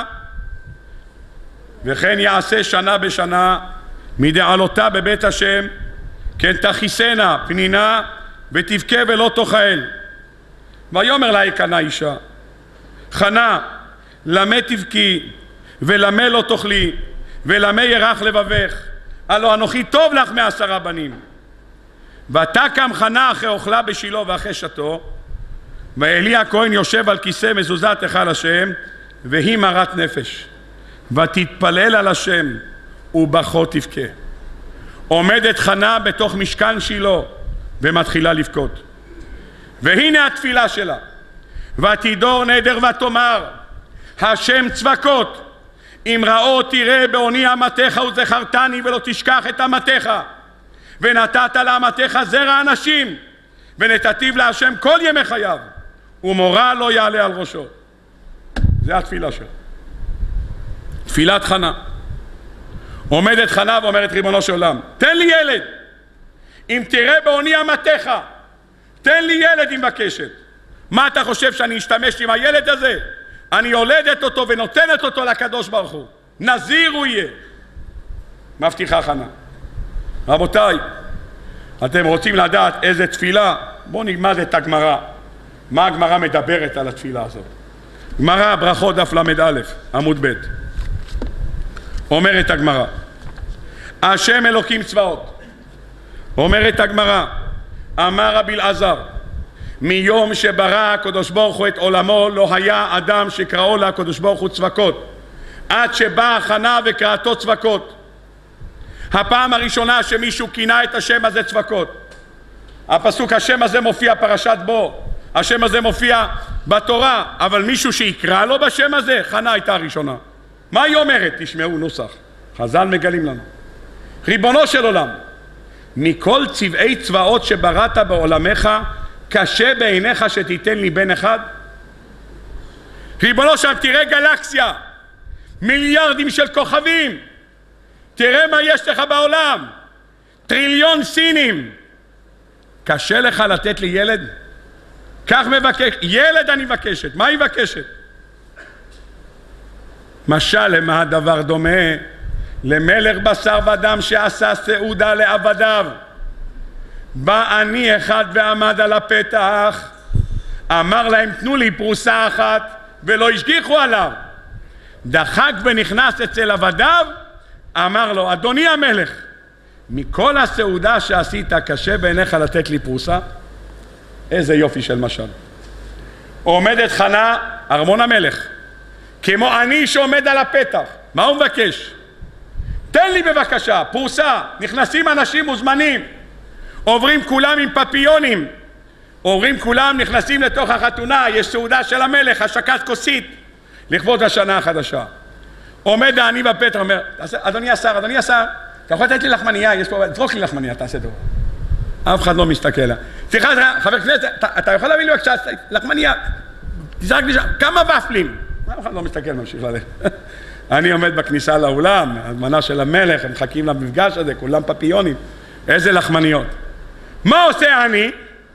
וכן יעשה שנה בשנה מדעלותה בבית השם, כן תכיסנה פנינה ותבכה ולא תאכל. ויאמר לה אלקנה אישה, חנה, למה תבכי ולמה לא תאכלי ולמה ירך לבבך? הלא אנוכי טוב לך מעשרה בנים. ותקם חנה אחרי אוכלה בשילה ואחרי שתו, ואלי הכהן יושב על כיסא מזוזת היכל השם, והיא מרת נפש, ותתפלל על השם ובכות תבכה. עומדת חנה בתוך משכן שילה ומתחילה לבכות. והנה התפילה שלה, ותדור נדר ותאמר, השם צבקות, אם ראו תראה בעוני אמתך וזכרתני ולא תשכח את אמתך, ונתת לאמתך זרע אנשים, ונתתיו להשם כל ימי חייו, ומורא לא יעלה על ראשו. זה התפילה שלה. תפילת חנה. עומדת חנה ואומרת, ריבונו של עולם, תן לי ילד. אם תראה בעוני אמתך, תן לי ילד אם מבקשת. מה אתה חושב שאני אשתמש עם הילד הזה? אני יולדת אותו ונותנת אותו לקדוש ברוך הוא. נזיר הוא יהיה. מבטיחה חנה. רבותיי, אתם רוצים לדעת איזה תפילה? בואו נלמד את הגמרא. מה הגמרא מדברת על התפילה הזאת? גמרא ברכות דף למד א' עמוד ב'. אומרת הגמרא, השם אלוקים צבאות. אומרת הגמרא, אמר רבי אלעזר, מיום שברא הקדוש ברוך הוא את עולמו לא היה אדם שקראו לה הקדוש ברוך הוא צבקות, עד שבאה חנה וקראתו צבקות. הפעם הראשונה שמישהו כינה את השם הזה צבקות. הפסוק השם הזה מופיע פרשת בו, השם הזה מופיע בתורה, אבל מישהו שיקרא לו בשם הזה, חנה הייתה הראשונה. מה היא אומרת? תשמעו נוסח, חז"ל מגלים לנו. ריבונו של עולם, מכל צבעי צבאות שבראת בעולמך, קשה בעיניך שתיתן לי בן אחד? ריבונו שם, תראה גלקסיה, מיליארדים של כוכבים, תראה מה יש לך בעולם, טריליון סינים, קשה לך לתת לי ילד? כך מבקש, ילד אני מבקשת. מה היא מבקשת? משל למה הדבר דומה? למלך בשר ודם שעשה סעודה לעבדיו. בא עני אחד ועמד על הפתח, אמר להם תנו לי פרוסה אחת, ולא השגיחו עליו. דחק ונכנס אצל עבדיו, אמר לו, אדוני המלך, מכל הסעודה שעשית קשה בעיניך לתת לי פרוסה? איזה יופי של משל. עומדת חנה, ארמון המלך, כמו עני שעומד על הפתח. מה הוא מבקש? תן לי בבקשה פרוסה. נכנסים אנשים מוזמנים, עוברים כולם עם פפיונים, עוברים כולם, נכנסים לתוך החתונה, יש סעודה של המלך, השקת כוסית לכבוד השנה החדשה. עומד העני בפתח, אומר, אדוני השר, אדוני השר, אתה יכול לתת לי לחמניה, יש פה, תזרוק לי לחמניה, תעשה טוב. אף אחד לא מסתכל לה. סליחה, חבר כנסת, אתה, אתה יכול להביא לי בבקשה לחמניה, תזרק לי שם, כמה ופלים? אף אחד לא מסתכל, ממשיך ללך. אני עומד בכניסה לאולם, הזמנה של המלך, הם מחכים למפגש הזה, כולם פפיונים. איזה לחמניות. מה עושה אני?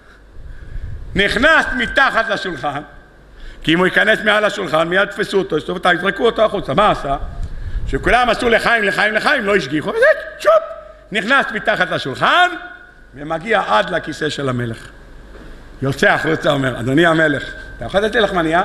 נכנס מתחת לשולחן, כי אם הוא ייכנס מעל השולחן, מיד תפסו אותו, יזרקו אותו החוצה. מה עשה? שכולם עשו לחיים, לחיים, לחיים, לא השגיחו, וזה צ'ופ, נכנס מתחת לשולחן, ומגיע עד לכיסא של המלך. יוצא החוצה, אומר, אדוני המלך, אתה יכול לתת לי לחמניה?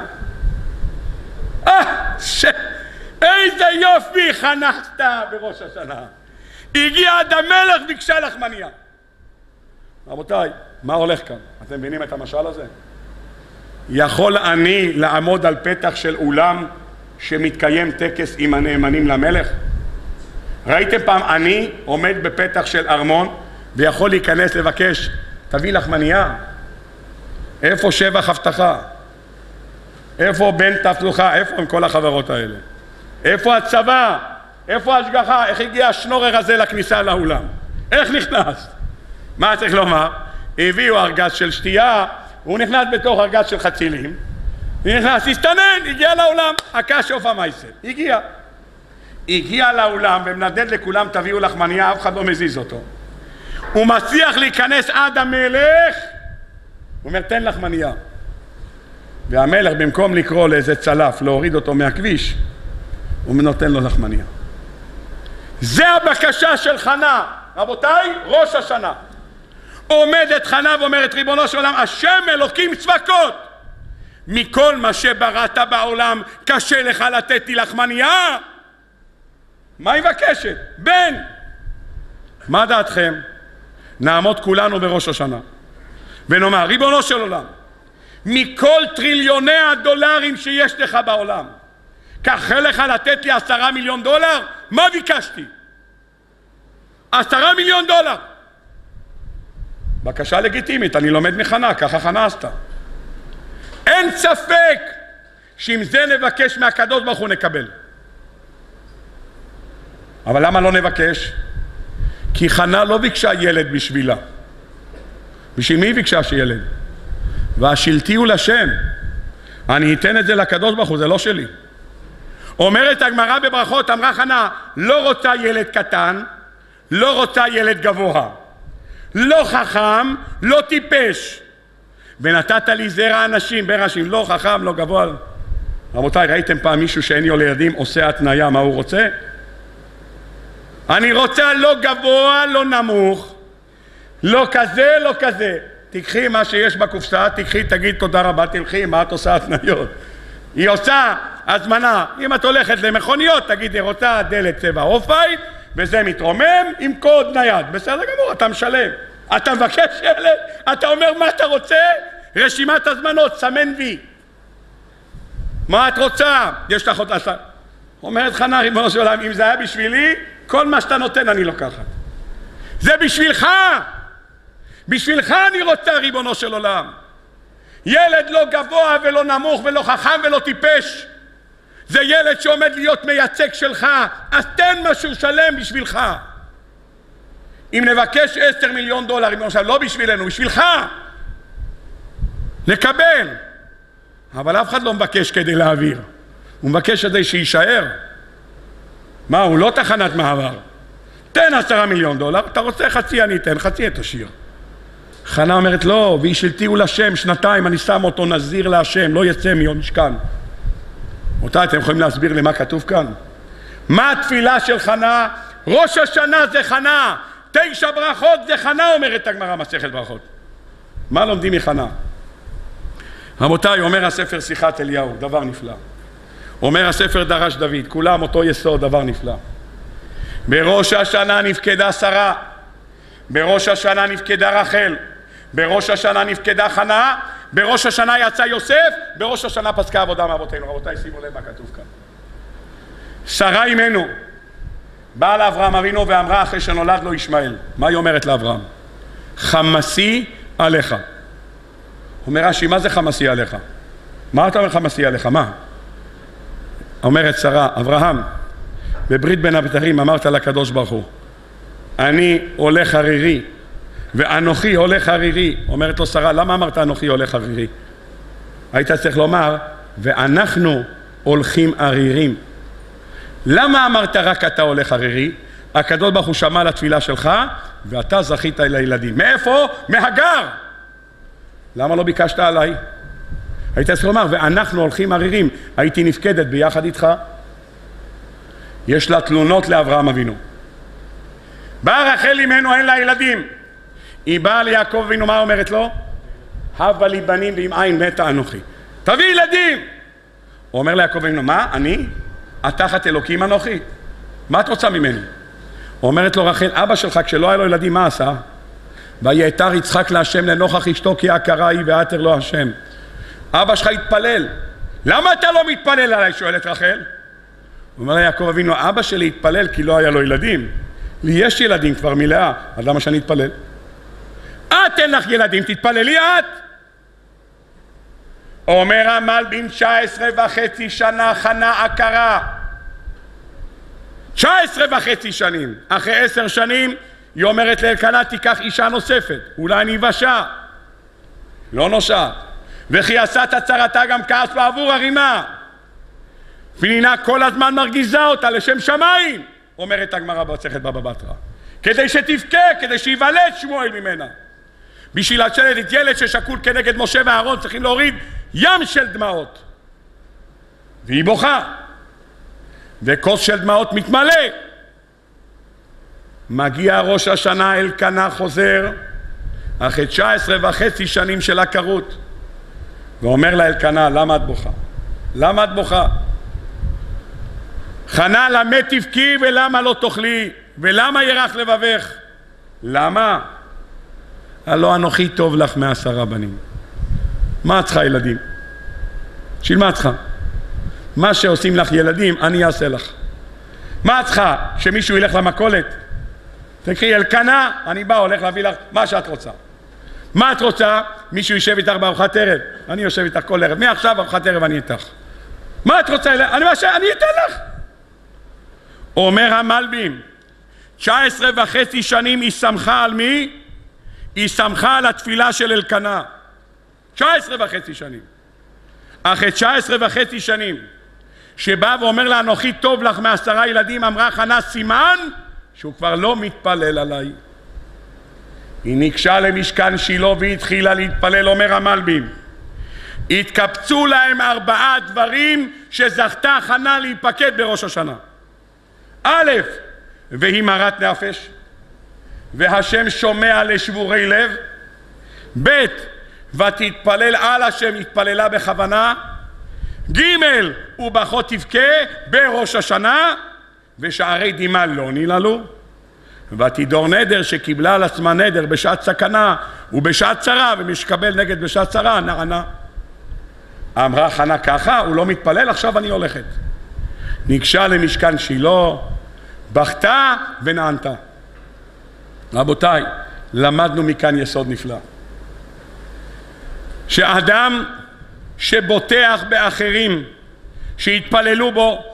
אה, ש... איזה יופי חנכת בראש השנה. הגיע עד המלך, ביקשה לחמניה. רבותיי, מה הולך כאן? אתם מבינים את המשל הזה? יכול אני לעמוד על פתח של אולם שמתקיים טקס עם הנאמנים למלך? ראיתם פעם אני עומד בפתח של ארמון ויכול להיכנס לבקש, תביא לחמניה? איפה שבח הבטחה? איפה בן תפלוחה? איפה הם כל החברות האלה? איפה הצבא? איפה ההשגחה? איך הגיע השנורר הזה לכניסה לאולם? איך נכנס? מה צריך לומר? הביאו ארגז של שתייה, הוא נכנס בתוך ארגז של חצילים, נכנס, הסתנן, הגיע לאולם, הקש אוף המייסל, הגיע. הגיע לאולם ומנדד לכולם, תביאו לחמניה, אף אחד לא מזיז אותו. הוא מצליח להיכנס עד המלך, הוא אומר, תן לחמניה. והמלך במקום לקרוא לאיזה צלף, להוריד אותו מהכביש, הוא נותן לו לחמניה. זה הבקשה של חנה, רבותיי, ראש השנה. עומדת חנה ואומרת, ריבונו של עולם, השם אלוקים צבקות, מכל מה שבראת בעולם קשה לך לתת לי לחמניה? מה היא מבקשת? בן. מה דעתכם? נעמוד כולנו בראש השנה ונאמר, ריבונו של עולם, מכל טריליוני הדולרים שיש לך בעולם, קשה לך לתת לי עשרה מיליון דולר? מה ביקשתי? עשרה מיליון דולר. בקשה לגיטימית, אני לומד מחנה, ככה חנה עשתה. אין ספק שאם זה נבקש מהקדוש ברוך הוא נקבל. אבל למה לא נבקש? כי חנה לא ביקשה ילד בשבילה. בשביל מי ביקשה שילד? והשלטי הוא לשם. אני אתן את זה לקדוש ברוך הוא, זה לא שלי. אומרת הגמרא בברכות, אמרה חנה, לא רוצה ילד קטן, לא רוצה ילד גבוה, לא חכם, לא טיפש, ונתת לי זרע אנשים, בראשים, לא חכם, לא גבוה. רבותיי, ראיתם פעם מישהו שאין לו ילדים עושה התניה מה הוא רוצה? אני רוצה לא גבוה, לא נמוך, לא כזה, לא כזה. תקחי מה שיש בקופסה, תקחי, תגיד תודה רבה, תלכי, מה את עושה התניות? היא עושה הזמנה, אם את הולכת למכוניות, תגיד, היא רוצה דלת צבע אוף-וייט, וזה מתרומם עם קוד נייד. בסדר גמור, אתה משלם. אתה מבקש ילד, אתה אומר מה אתה רוצה, רשימת הזמנות, סמן וי. מה את רוצה? יש לך עוד עשה. אומרת חנה, ריבונו של עולם, אם זה היה בשבילי, כל מה שאתה נותן אני לוקחת. זה בשבילך. בשבילך אני רוצה, ריבונו של עולם. ילד לא גבוה ולא נמוך ולא חכם ולא טיפש. זה ילד שעומד להיות מייצג שלך, אז תן משהו שלם בשבילך. אם נבקש עשר מיליון דולר, ריבונו של עולם, לא בשבילנו, בשבילך. נקבל. אבל אף אחד לא מבקש כדי להעביר. הוא מבקש כדי שיישאר. מה, הוא לא תחנת מעבר. תן עשרה מיליון דולר, אתה רוצה חצי אני אתן, חצי את השיר. חנה אומרת לא, והיא שלטיהו לשם שנתיים, אני שם אותו נזיר להשם, לא יצא מיום משכן. אותה, אתם יכולים להסביר לי מה כתוב כאן? מה התפילה של חנה? ראש השנה זה חנה, תשע ברכות זה חנה, אומרת הגמרא מסכת ברכות. מה לומדים מחנה? רבותיי, אומר הספר שיחת אליהו, דבר נפלא. אומר הספר דרש דוד, כולם אותו יסוד, דבר נפלא. בראש השנה נפקדה שרה, בראש השנה נפקדה רחל, בראש השנה נפקדה חנה, בראש השנה יצא יוסף, בראש השנה פסקה עבודה מאבותינו. רבותיי, שימו לב מה כתוב כאן. שרה אימנו באה לאברהם אבינו ואמרה אחרי שנולד לו ישמעאל, מה היא אומרת לאברהם? חמסי עליך. אומר רש"י, מה זה חמסי עליך? מה אתה אומר חמסי עליך? מה? אומרת שרה, אברהם, בברית בין הבתרים אמרת לקדוש ברוך הוא, אני הולך ערירי, ואנוכי הולך ערירי. אומרת לו שרה, למה אמרת אנוכי הולך ערירי? היית צריך לומר, ואנחנו הולכים ערירים. למה אמרת רק אתה הולך ערירי? הקדוש ברוך הוא שמע לתפילה שלך, ואתה זכית לילדים. מאיפה? מהגר! למה לא ביקשת עליי? היית צריך לומר, ואנחנו הולכים ערירים. הייתי נפקדת ביחד איתך. יש לה תלונות לאברהם אבינו. באה רחל אמנו, אין לה ילדים. היא באה ליעקב אבינו, מה אומרת לו? הבה לי בנים ועם עין מתה אנוכי. תביא ילדים! הוא אומר ליעקב אבינו, מה? אני? התחת אלוקים אנוכי? מה את רוצה ממני? אומרת לו רחל, אבא שלך כשלא היה לו ילדים, מה עשה? ויתר יצחק להשם לנוכח אשתו כי עקרה היא ועתר לו השם. אבא שלך התפלל. למה אתה לא מתפלל עליי? שואלת רחל. הוא אומר ליעקב אבינו, אבא שלי התפלל כי לא היה לו ילדים. לי יש ילדים כבר מלאה, אז למה שאני אתפלל? את אין לך ילדים, תתפללי את. אומר המלבים, תשע עשרה וחצי שנה חנה עקרה. תשע עשרה וחצי שנים. אחרי עשר שנים היא אומרת לאלקנה, תיקח אישה נוספת, אולי ניבשה. לא נושעת. וכי עשת הצהרתה גם כעס בעבור הרימה. פנינה כל הזמן מרגיזה אותה לשם שמיים, אומרת הגמרא במסכת בבא בתרא. כדי שתבכה, כדי שיוולד שמואל ממנה. בשביל לשלט את ילד ששקול כנגד משה ואהרון צריכים להוריד ים של דמעות. והיא בוכה. וכוס של דמעות מתמלא. מגיע ראש השנה, אלקנה חוזר אחרי תשע עשרה וחצי שנים של עקרות, ואומר לה אלקנה, למה את בוכה? למה את בוכה? חנה, למה תבכי ולמה לא תאכלי? ולמה ירח לבבך? למה? הלא אנוכי טוב לך מעשרה בנים. מה את צריכה ילדים? בשביל מה את צריכה? מה שעושים לך ילדים אני אעשה לך. מה את צריכה? שמישהו ילך למכולת? תקחי אלקנה, אני בא, הולך להביא לך מה שאת רוצה. מה את רוצה? מישהו יישב איתך בארוחת ערב? אני יושב איתך כל ערב. מעכשיו ארוחת ערב אני איתך. מה את רוצה? אני, אני אתן לך. אומר המלבים, תשע עשרה וחצי שנים היא שמחה על מי? היא שמחה על התפילה של אלקנה. תשע עשרה וחצי שנים. אחרי תשע עשרה וחצי שנים, שבא ואומר לה, אנוכי טוב לך מעשרה ילדים, אמרה חנה, סימן שהוא כבר לא מתפלל עליי. היא ניגשה למשכן שילה והתחילה להתפלל. אומר המלבים, התקבצו להם ארבעה דברים שזכתה חנה להיפקד בראש השנה. א', והיא מרת נפש, והשם שומע לשבורי לב. ב', ותתפלל על השם, התפללה בכוונה. ג', ובכות תבכה בראש השנה, ושערי דמעה לא ניללו. ותידור נדר, שקיבלה על עצמה נדר בשעת סכנה ובשעת צרה, ומי שקבל נגד בשעת צרה נענה. אמרה חנה ככה, הוא לא מתפלל, עכשיו אני הולכת. ניגשה למשכן שילה, בכתה ונענתה. רבותיי, למדנו מכאן יסוד נפלא, שאדם שבוטח באחרים שהתפללו בו,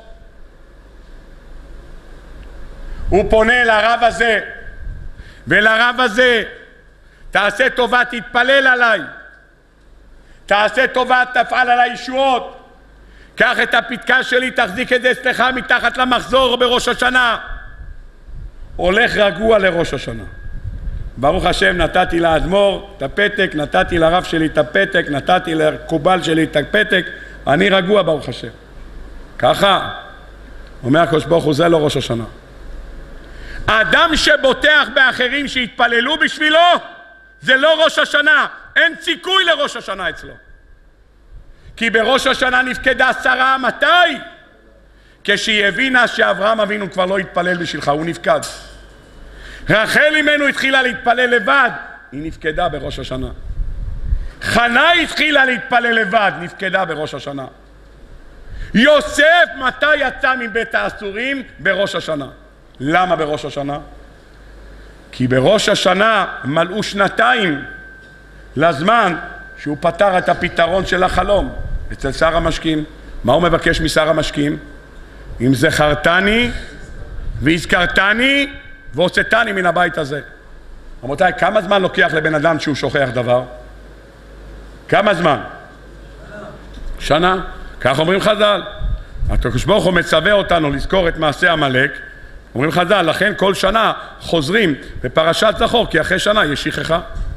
הוא פונה לרב הזה ולרב הזה, תעשה טובה, תתפלל עליי, תעשה טובה, תפעל עליי ישועות, קח את הפתקה שלי, תחזיק את זה אצלך מתחת למחזור בראש השנה. הולך רגוע לראש השנה. ברוך השם, נתתי לאדמו"ר את הפתק, נתתי לרב שלי את הפתק, נתתי לקובל שלי את הפתק, אני רגוע ברוך השם. ככה אומר הקדוש ברוך הוא, זה לא ראש השנה. אדם שבוטח באחרים שהתפללו בשבילו, זה לא ראש השנה. אין סיכוי לראש השנה אצלו. כי בראש השנה נפקדה שרה. מתי? כשהיא הבינה שאברהם אבינו כבר לא התפלל בשבילך, הוא נפקד. רחל אמנו התחילה להתפלל לבד, היא נפקדה בראש השנה. חנה התחילה להתפלל לבד, נפקדה בראש השנה. יוסף מתי יצא מבית האסורים? בראש השנה. למה בראש השנה? כי בראש השנה מלאו שנתיים לזמן שהוא פתר את הפתרון של החלום אצל שר המשקים. מה הוא מבקש משר המשקים? אם זכרתני והזכרתני והוצאתני מן הבית הזה. רבותיי, כמה זמן לוקח לבן אדם שהוא שוכח דבר? כמה זמן? שנה. כך אומרים חז"ל. הקדוש ברוך הוא מצווה אותנו לזכור את מעשה עמלק. אומרים חז"ל, לכן כל שנה חוזרים בפרשת זכור, כי אחרי שנה יש שכחה.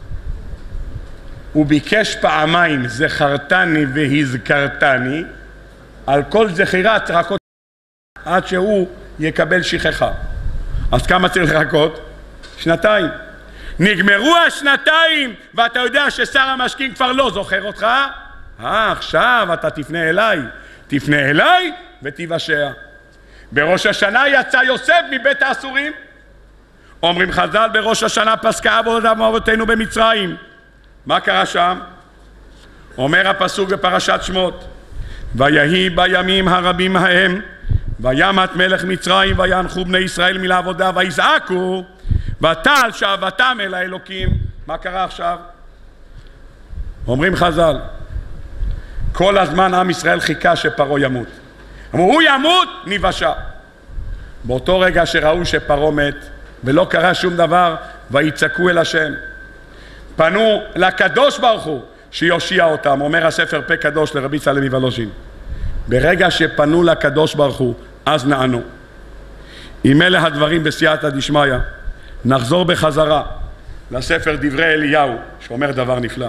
הוא ביקש פעמיים זכרתני והזכרתני, על כל זכירה צריך לחכות עד שהוא יקבל שכחה. אז כמה צריך לחכות? שנתיים. נגמרו השנתיים ואתה יודע ששר המשקים כבר לא זוכר אותך, אה, עכשיו אתה תפנה אליי, תפנה אליי ותיוושע. בראש השנה יצא יוסף מבית האסורים. אומרים חז"ל, בראש השנה פסקה עבודת אבותינו במצרים. מה קרה שם? אומר הפסוק בפרשת שמות, ויהי בימים הרבים ההם וימת מלך מצרים וינחו בני ישראל מלעבודה ויזעקו ותעל שעבתם אל האלוקים. מה קרה עכשיו? אומרים חז"ל, כל הזמן עם ישראל חיכה שפרעה ימות. אמרו, הוא ימות, ניוושע. באותו רגע שראו שפרעה מת ולא קרה שום דבר, ויצעקו אל השם, פנו לקדוש ברוך הוא שיושיע אותם. אומר הספר פה קדוש לרבי צלמי ולוז'ין, ברגע שפנו לקדוש ברוך הוא אז נענו. אם אלה הדברים בסייעתא דשמיא, נחזור בחזרה לספר דברי אליהו שאומר דבר נפלא.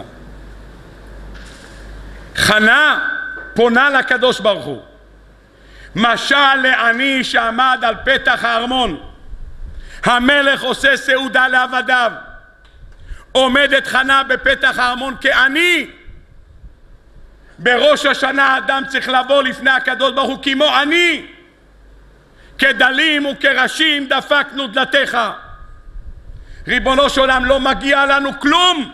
חנה פונה לקדוש ברוך הוא, משל לעני שעמד על פתח הארמון, המלך עושה סעודה לעבדיו, עומדת חנה בפתח הארמון כעני. בראש השנה אדם צריך לבוא לפני הקדוש ברוך הוא כמו עני, כדלים וכראשים דפקנו דלתך. ריבונו של עולם, לא מגיע לנו כלום,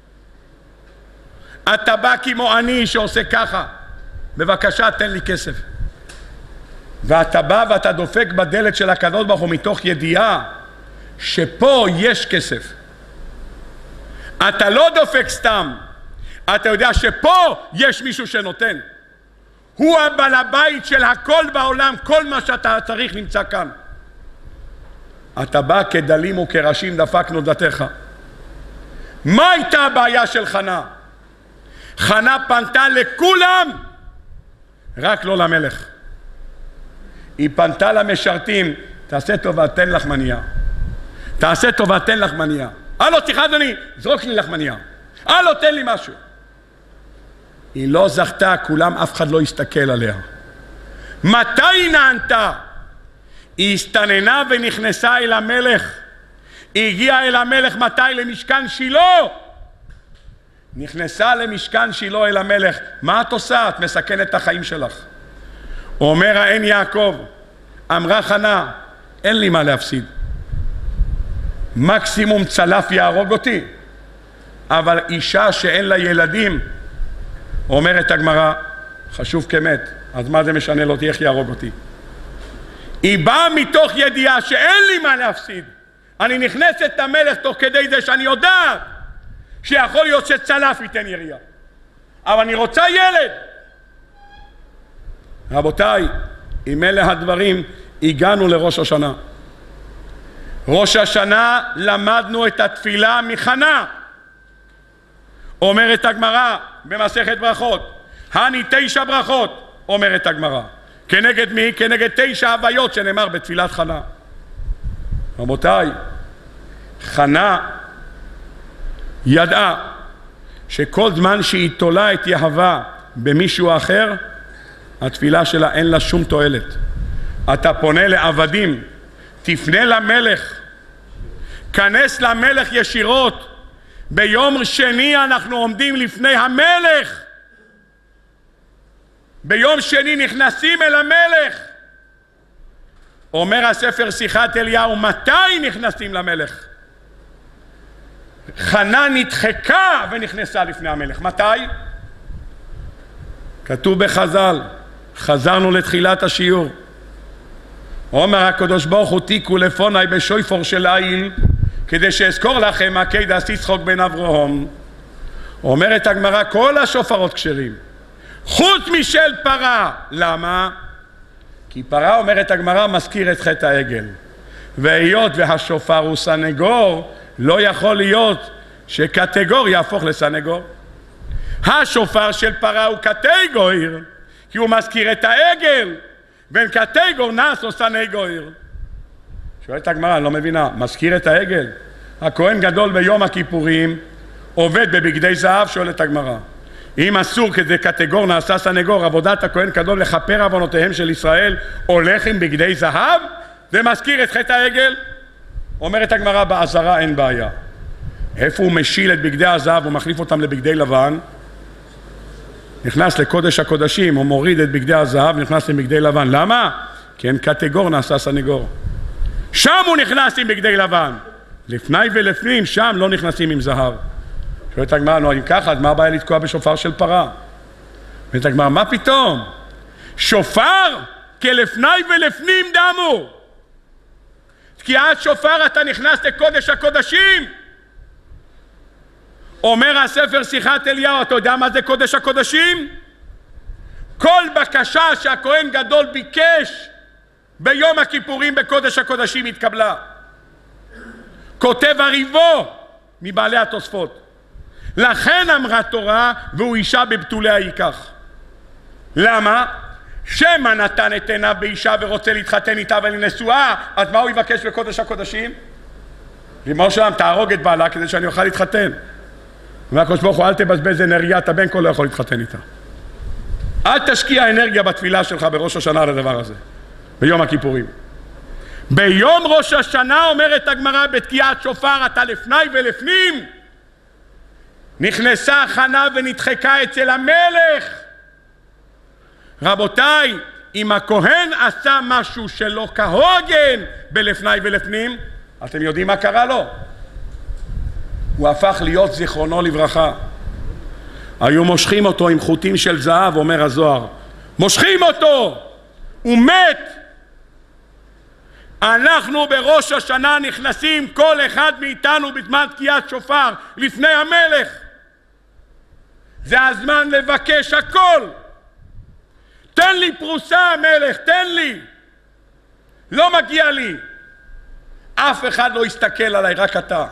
אתה בא כמו עני שעושה ככה, בבקשה תן לי כסף. ואתה בא ואתה דופק בדלת של הקדוש ברוך הוא מתוך ידיעה שפה יש כסף. אתה לא דופק סתם, אתה יודע שפה יש מישהו שנותן. הוא הבעל הבית של הכל בעולם, כל מה שאתה צריך נמצא כאן. אתה בא כדלים וכראשים דפקנו דלתך. מה הייתה הבעיה של חנה? חנה פנתה לכולם, רק לא למלך. היא פנתה למשרתים, תעשה טובה תן לחמניה, תעשה טובה תן לחמניה. הלו תיכה אדוני, זרוק לי לחמניה, הלו תן לי משהו. היא לא זכתה, כולם, אף אחד לא הסתכל עליה. מתי היא נענתה? היא הסתננה ונכנסה אל המלך. היא הגיעה אל המלך מתי? למשכן שילה. נכנסה למשכן שילה אל המלך. מה את עושה? את מסכנת את החיים שלך. אומר האין יעקב, אמרה חנה, אין לי מה להפסיד, מקסימום צלף יהרוג אותי, אבל אישה שאין לה ילדים, אומרת הגמרא, חשוב כמת, אז מה זה משנה לו, איך יהרוג אותי? היא באה מתוך ידיעה שאין לי מה להפסיד, אני נכנסת למלך תוך כדי זה שאני יודעת שיכול להיות שצלף ייתן ירייה, אבל אני רוצה ילד. רבותיי, עם אלה הדברים הגענו לראש השנה. ראש השנה למדנו את התפילה מחנה. אומרת הגמרא במסכת ברכות, הני תשע ברכות, אומרת הגמרא. כנגד מי? כנגד תשע הוויות שנאמר בתפילת חנה. רבותיי, חנה ידעה שכל זמן שהיא תולה את יהבה במישהו אחר, התפילה שלה אין לה שום תועלת. אתה פונה לעבדים, תפנה למלך, כנס למלך ישירות. ביום שני אנחנו עומדים לפני המלך, ביום שני נכנסים אל המלך. אומר הספר שיחת אליהו, מתי נכנסים למלך? חנה נדחקה ונכנסה לפני המלך. מתי? כתוב בחז"ל, חזרנו לתחילת השיעור, אומר הקדוש ברוך הוא, תיקו לפוני בשויפור של איל, כדי שאזכור לכם עקד עשי צחוק בן אברהם. אומרת הגמרא, כל השופרות כשרים חוץ משל פרה. למה? כי פרה, אומרת הגמרא, מזכיר את חטא העגל. והיות והשופר הוא סנגור, לא יכול להיות שקטגור יהפוך לסנגור. השופר של פרה הוא קטגור, כי הוא מזכיר את העגל, בין קטגור נס או סנגור. שואלת הגמרא, אני לא מבינה, מזכיר את העגל? הכהן גדול ביום הכיפורים עובד בבגדי זהב, שואלת הגמרא. אם אסור כזה קטגור נעשה סנגור, עבודת הכהן גדול לכפר עוונותיהם של ישראל הולך עם בגדי זהב? זה מזכיר את חטא העגל? אומרת הגמרא, בעזרה אין בעיה. איפה הוא משיל את בגדי הזהב ומחליף אותם לבגדי לבן? נכנס לקודש הקודשים, הוא מוריד את בגדי הזהב, נכנס לבגדי לבן. למה? כי אין קטגור נעשה סנגור. שם הוא נכנס עם בגדי לבן. לפני ולפנים, שם לא נכנסים עם זהב. שואלת הגמרא, נו, אם ככה, אז מה הבעיה לתקוע בשופר של פרה? שואלת הגמרא, מה פתאום? שופר כלפני ולפנים דמו. תקיעת שופר אתה נכנס לקודש הקודשים. אומר הספר שיחת אליהו, אתה יודע מה זה קודש הקודשים? כל בקשה שהכהן גדול ביקש ביום הכיפורים בקודש הקודשים התקבלה. כותב הריבו מבעלי התוספות. לכן אמרה תורה, והוא אישה בבתוליה ייקח. למה? שמא נתן את עיניו באישה ורוצה להתחתן איתה אבל היא נשואה, אז מה הוא יבקש בקודש הקודשים? ריבונו של עולם, תהרוג את בעלה כדי שאני אוכל להתחתן. אומר הקדוש ברוך הוא, אל תבזבז אנרגיה, אתה בן כה לא יכול להתחתן איתה. אל תשקיע אנרגיה בתפילה שלך בראש השנה לדבר הזה, ביום הכיפורים. ביום ראש השנה אומרת הגמרא בתקיעת שופר אתה לפני ולפנים, נכנסה חנה ונדחקה אצל המלך. רבותיי, אם הכהן עשה משהו שלא כהוגן בלפני ולפנים, אתם יודעים מה קרה לו? הוא הפך להיות זיכרונו לברכה. היו מושכים אותו עם חוטים של זהב, אומר הזוהר. מושכים אותו, הוא מת. אנחנו בראש השנה נכנסים כל אחד מאיתנו בזמן תקיעת שופר לפני המלך. זה הזמן לבקש הכל. תן לי פרוסה המלך, תן לי. לא מגיע לי. אף אחד לא יסתכל עליי, רק אתה.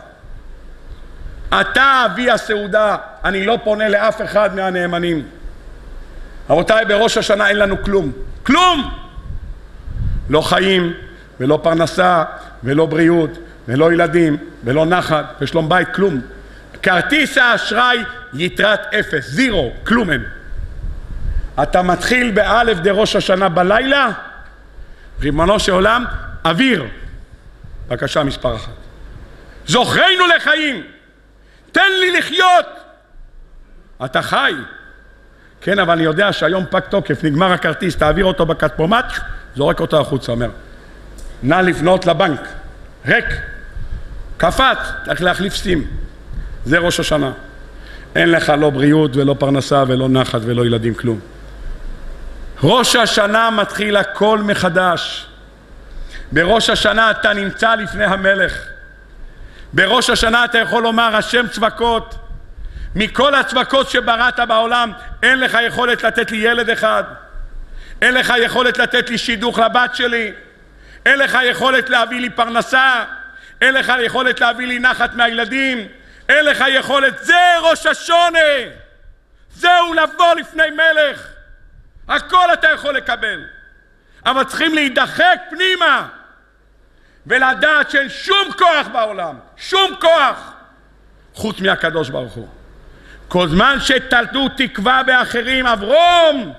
אתה אבי הסעודה, אני לא פונה לאף אחד מהנאמנים. רבותיי, בראש השנה אין לנו כלום. כלום! לא חיים, ולא פרנסה, ולא בריאות, ולא ילדים, ולא נחת, ושלום בית, כלום. כרטיס האשראי יתרת אפס, זירו, כלום אין. אתה מתחיל באלף דראש השנה בלילה, ריבונו של עולם, אוויר. בבקשה, מספר אחת. זוכרנו לחיים. תן לי לחיות. אתה חי. כן, אבל אני יודע שהיום פג תוקף, נגמר הכרטיס, תעביר אותו בכספומט, זורק אותו החוצה, אומר. נא לפנות לבנק. ריק. קפת, צריך להחליף סים. זה ראש השנה. אין לך לא בריאות ולא פרנסה ולא נחת ולא ילדים, כלום. ראש השנה מתחיל הכל מחדש. בראש השנה אתה נמצא לפני המלך. בראש השנה אתה יכול לומר, השם צבקות, מכל הצבקות שבראת בעולם, אין לך יכולת לתת לי ילד אחד, אין לך יכולת לתת לי שידוך לבת שלי, אין לך יכולת להביא לי פרנסה, אין לך יכולת להביא לי נחת מהילדים, אין לך יכולת. זה ראש השונה, זהו לבוא לפני מלך. הכל אתה יכול לקבל, אבל צריכים להידחק פנימה ולדעת שאין שום כוח בעולם, שום כוח חוץ מהקדוש ברוך הוא. כל זמן שתלו תקווה באחרים, אברום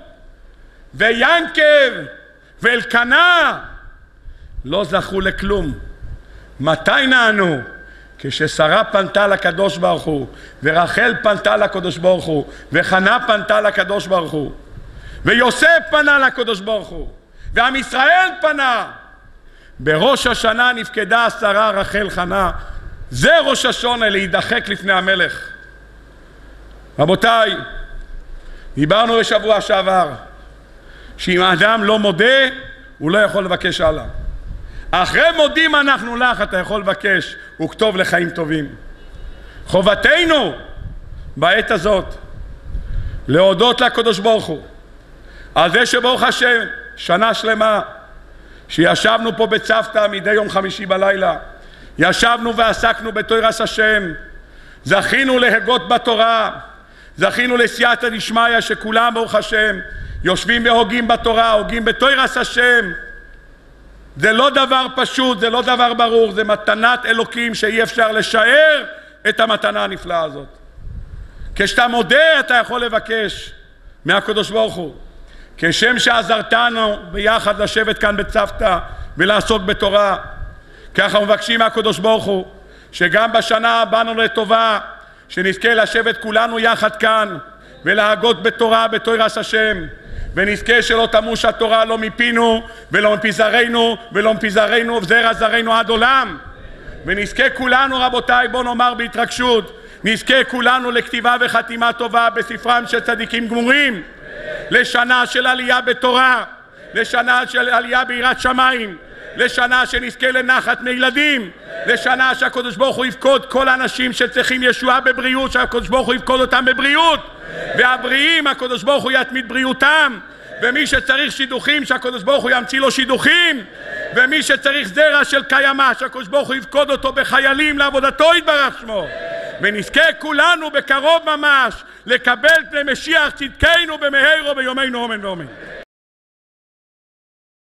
וינקב ואלקנה לא זכו לכלום. מתי נענו? כששרה פנתה לקדוש ברוך הוא, ורחל פנתה לקדוש ברוך הוא, וחנה פנתה לקדוש ברוך הוא, ויוסף פנה לקדוש ברוך הוא, ועם ישראל פנה. בראש השנה נפקדה שרה רחל חנה. זה ראש השונה, להידחק לפני המלך. רבותיי, דיברנו בשבוע שעבר שאם האדם לא מודה הוא לא יכול לבקש הלאה. אחרי מודים אנחנו לך, אתה יכול לבקש וכתוב לחיים טובים. חובתנו בעת הזאת להודות לקדוש ברוך הוא על זה שברוך השם שנה שלמה שישבנו פה בצוותא מדי יום חמישי בלילה, ישבנו ועסקנו בתורת השם, זכינו להגות בתורה, זכינו לסייעתא דשמיא שכולם ברוך השם יושבים והוגים בתורה, הוגים בתורת השם. זה לא דבר פשוט, זה לא דבר ברור, זה מתנת אלוקים שאי אפשר לשער את המתנה הנפלאה הזאת. כשאתה מודה אתה יכול לבקש מהקדוש ברוך הוא, כשם שעזרתנו ביחד לשבת כאן בצוותא ולעסוק בתורה, ככה מבקשים מהקדוש ברוך הוא שגם בשנה באנו לטובה, שנזכה לשבת כולנו יחד כאן ולהגות בתורה, בתורת השם, ונזכה שלא תמוש התורה לא מפינו ולא מפי זרענו ולא מפי זרענו וזרע זרענו עד עולם. ונזכה כולנו, רבותיי, בוא נאמר בהתרגשות, נזכה כולנו לכתיבה וחתימה טובה בספרם של צדיקים גמורים, לשנה של עלייה בתורה, לשנה של עלייה ביראת שמיים, לשנה שנזכה לנחת מילדים, לשנה שהקדוש ברוך הוא יפקוד כל האנשים שצריכים ישועה בבריאות, שהקדוש ברוך הוא יפקוד אותם בבריאות, והבריאים הקדוש ברוך הוא יתמיד בריאותם, ומי שצריך שידוכים שהקדוש ברוך הוא ימציא לו שידוכים, ומי שצריך זרע של קיימא שהקדוש ברוך הוא יפקוד אותו בחיילים לעבודתו יתברך שמו, ונזכה כולנו בקרוב ממש לקבל פני משיח צדקנו במהרה ביומנו אמן ואמן.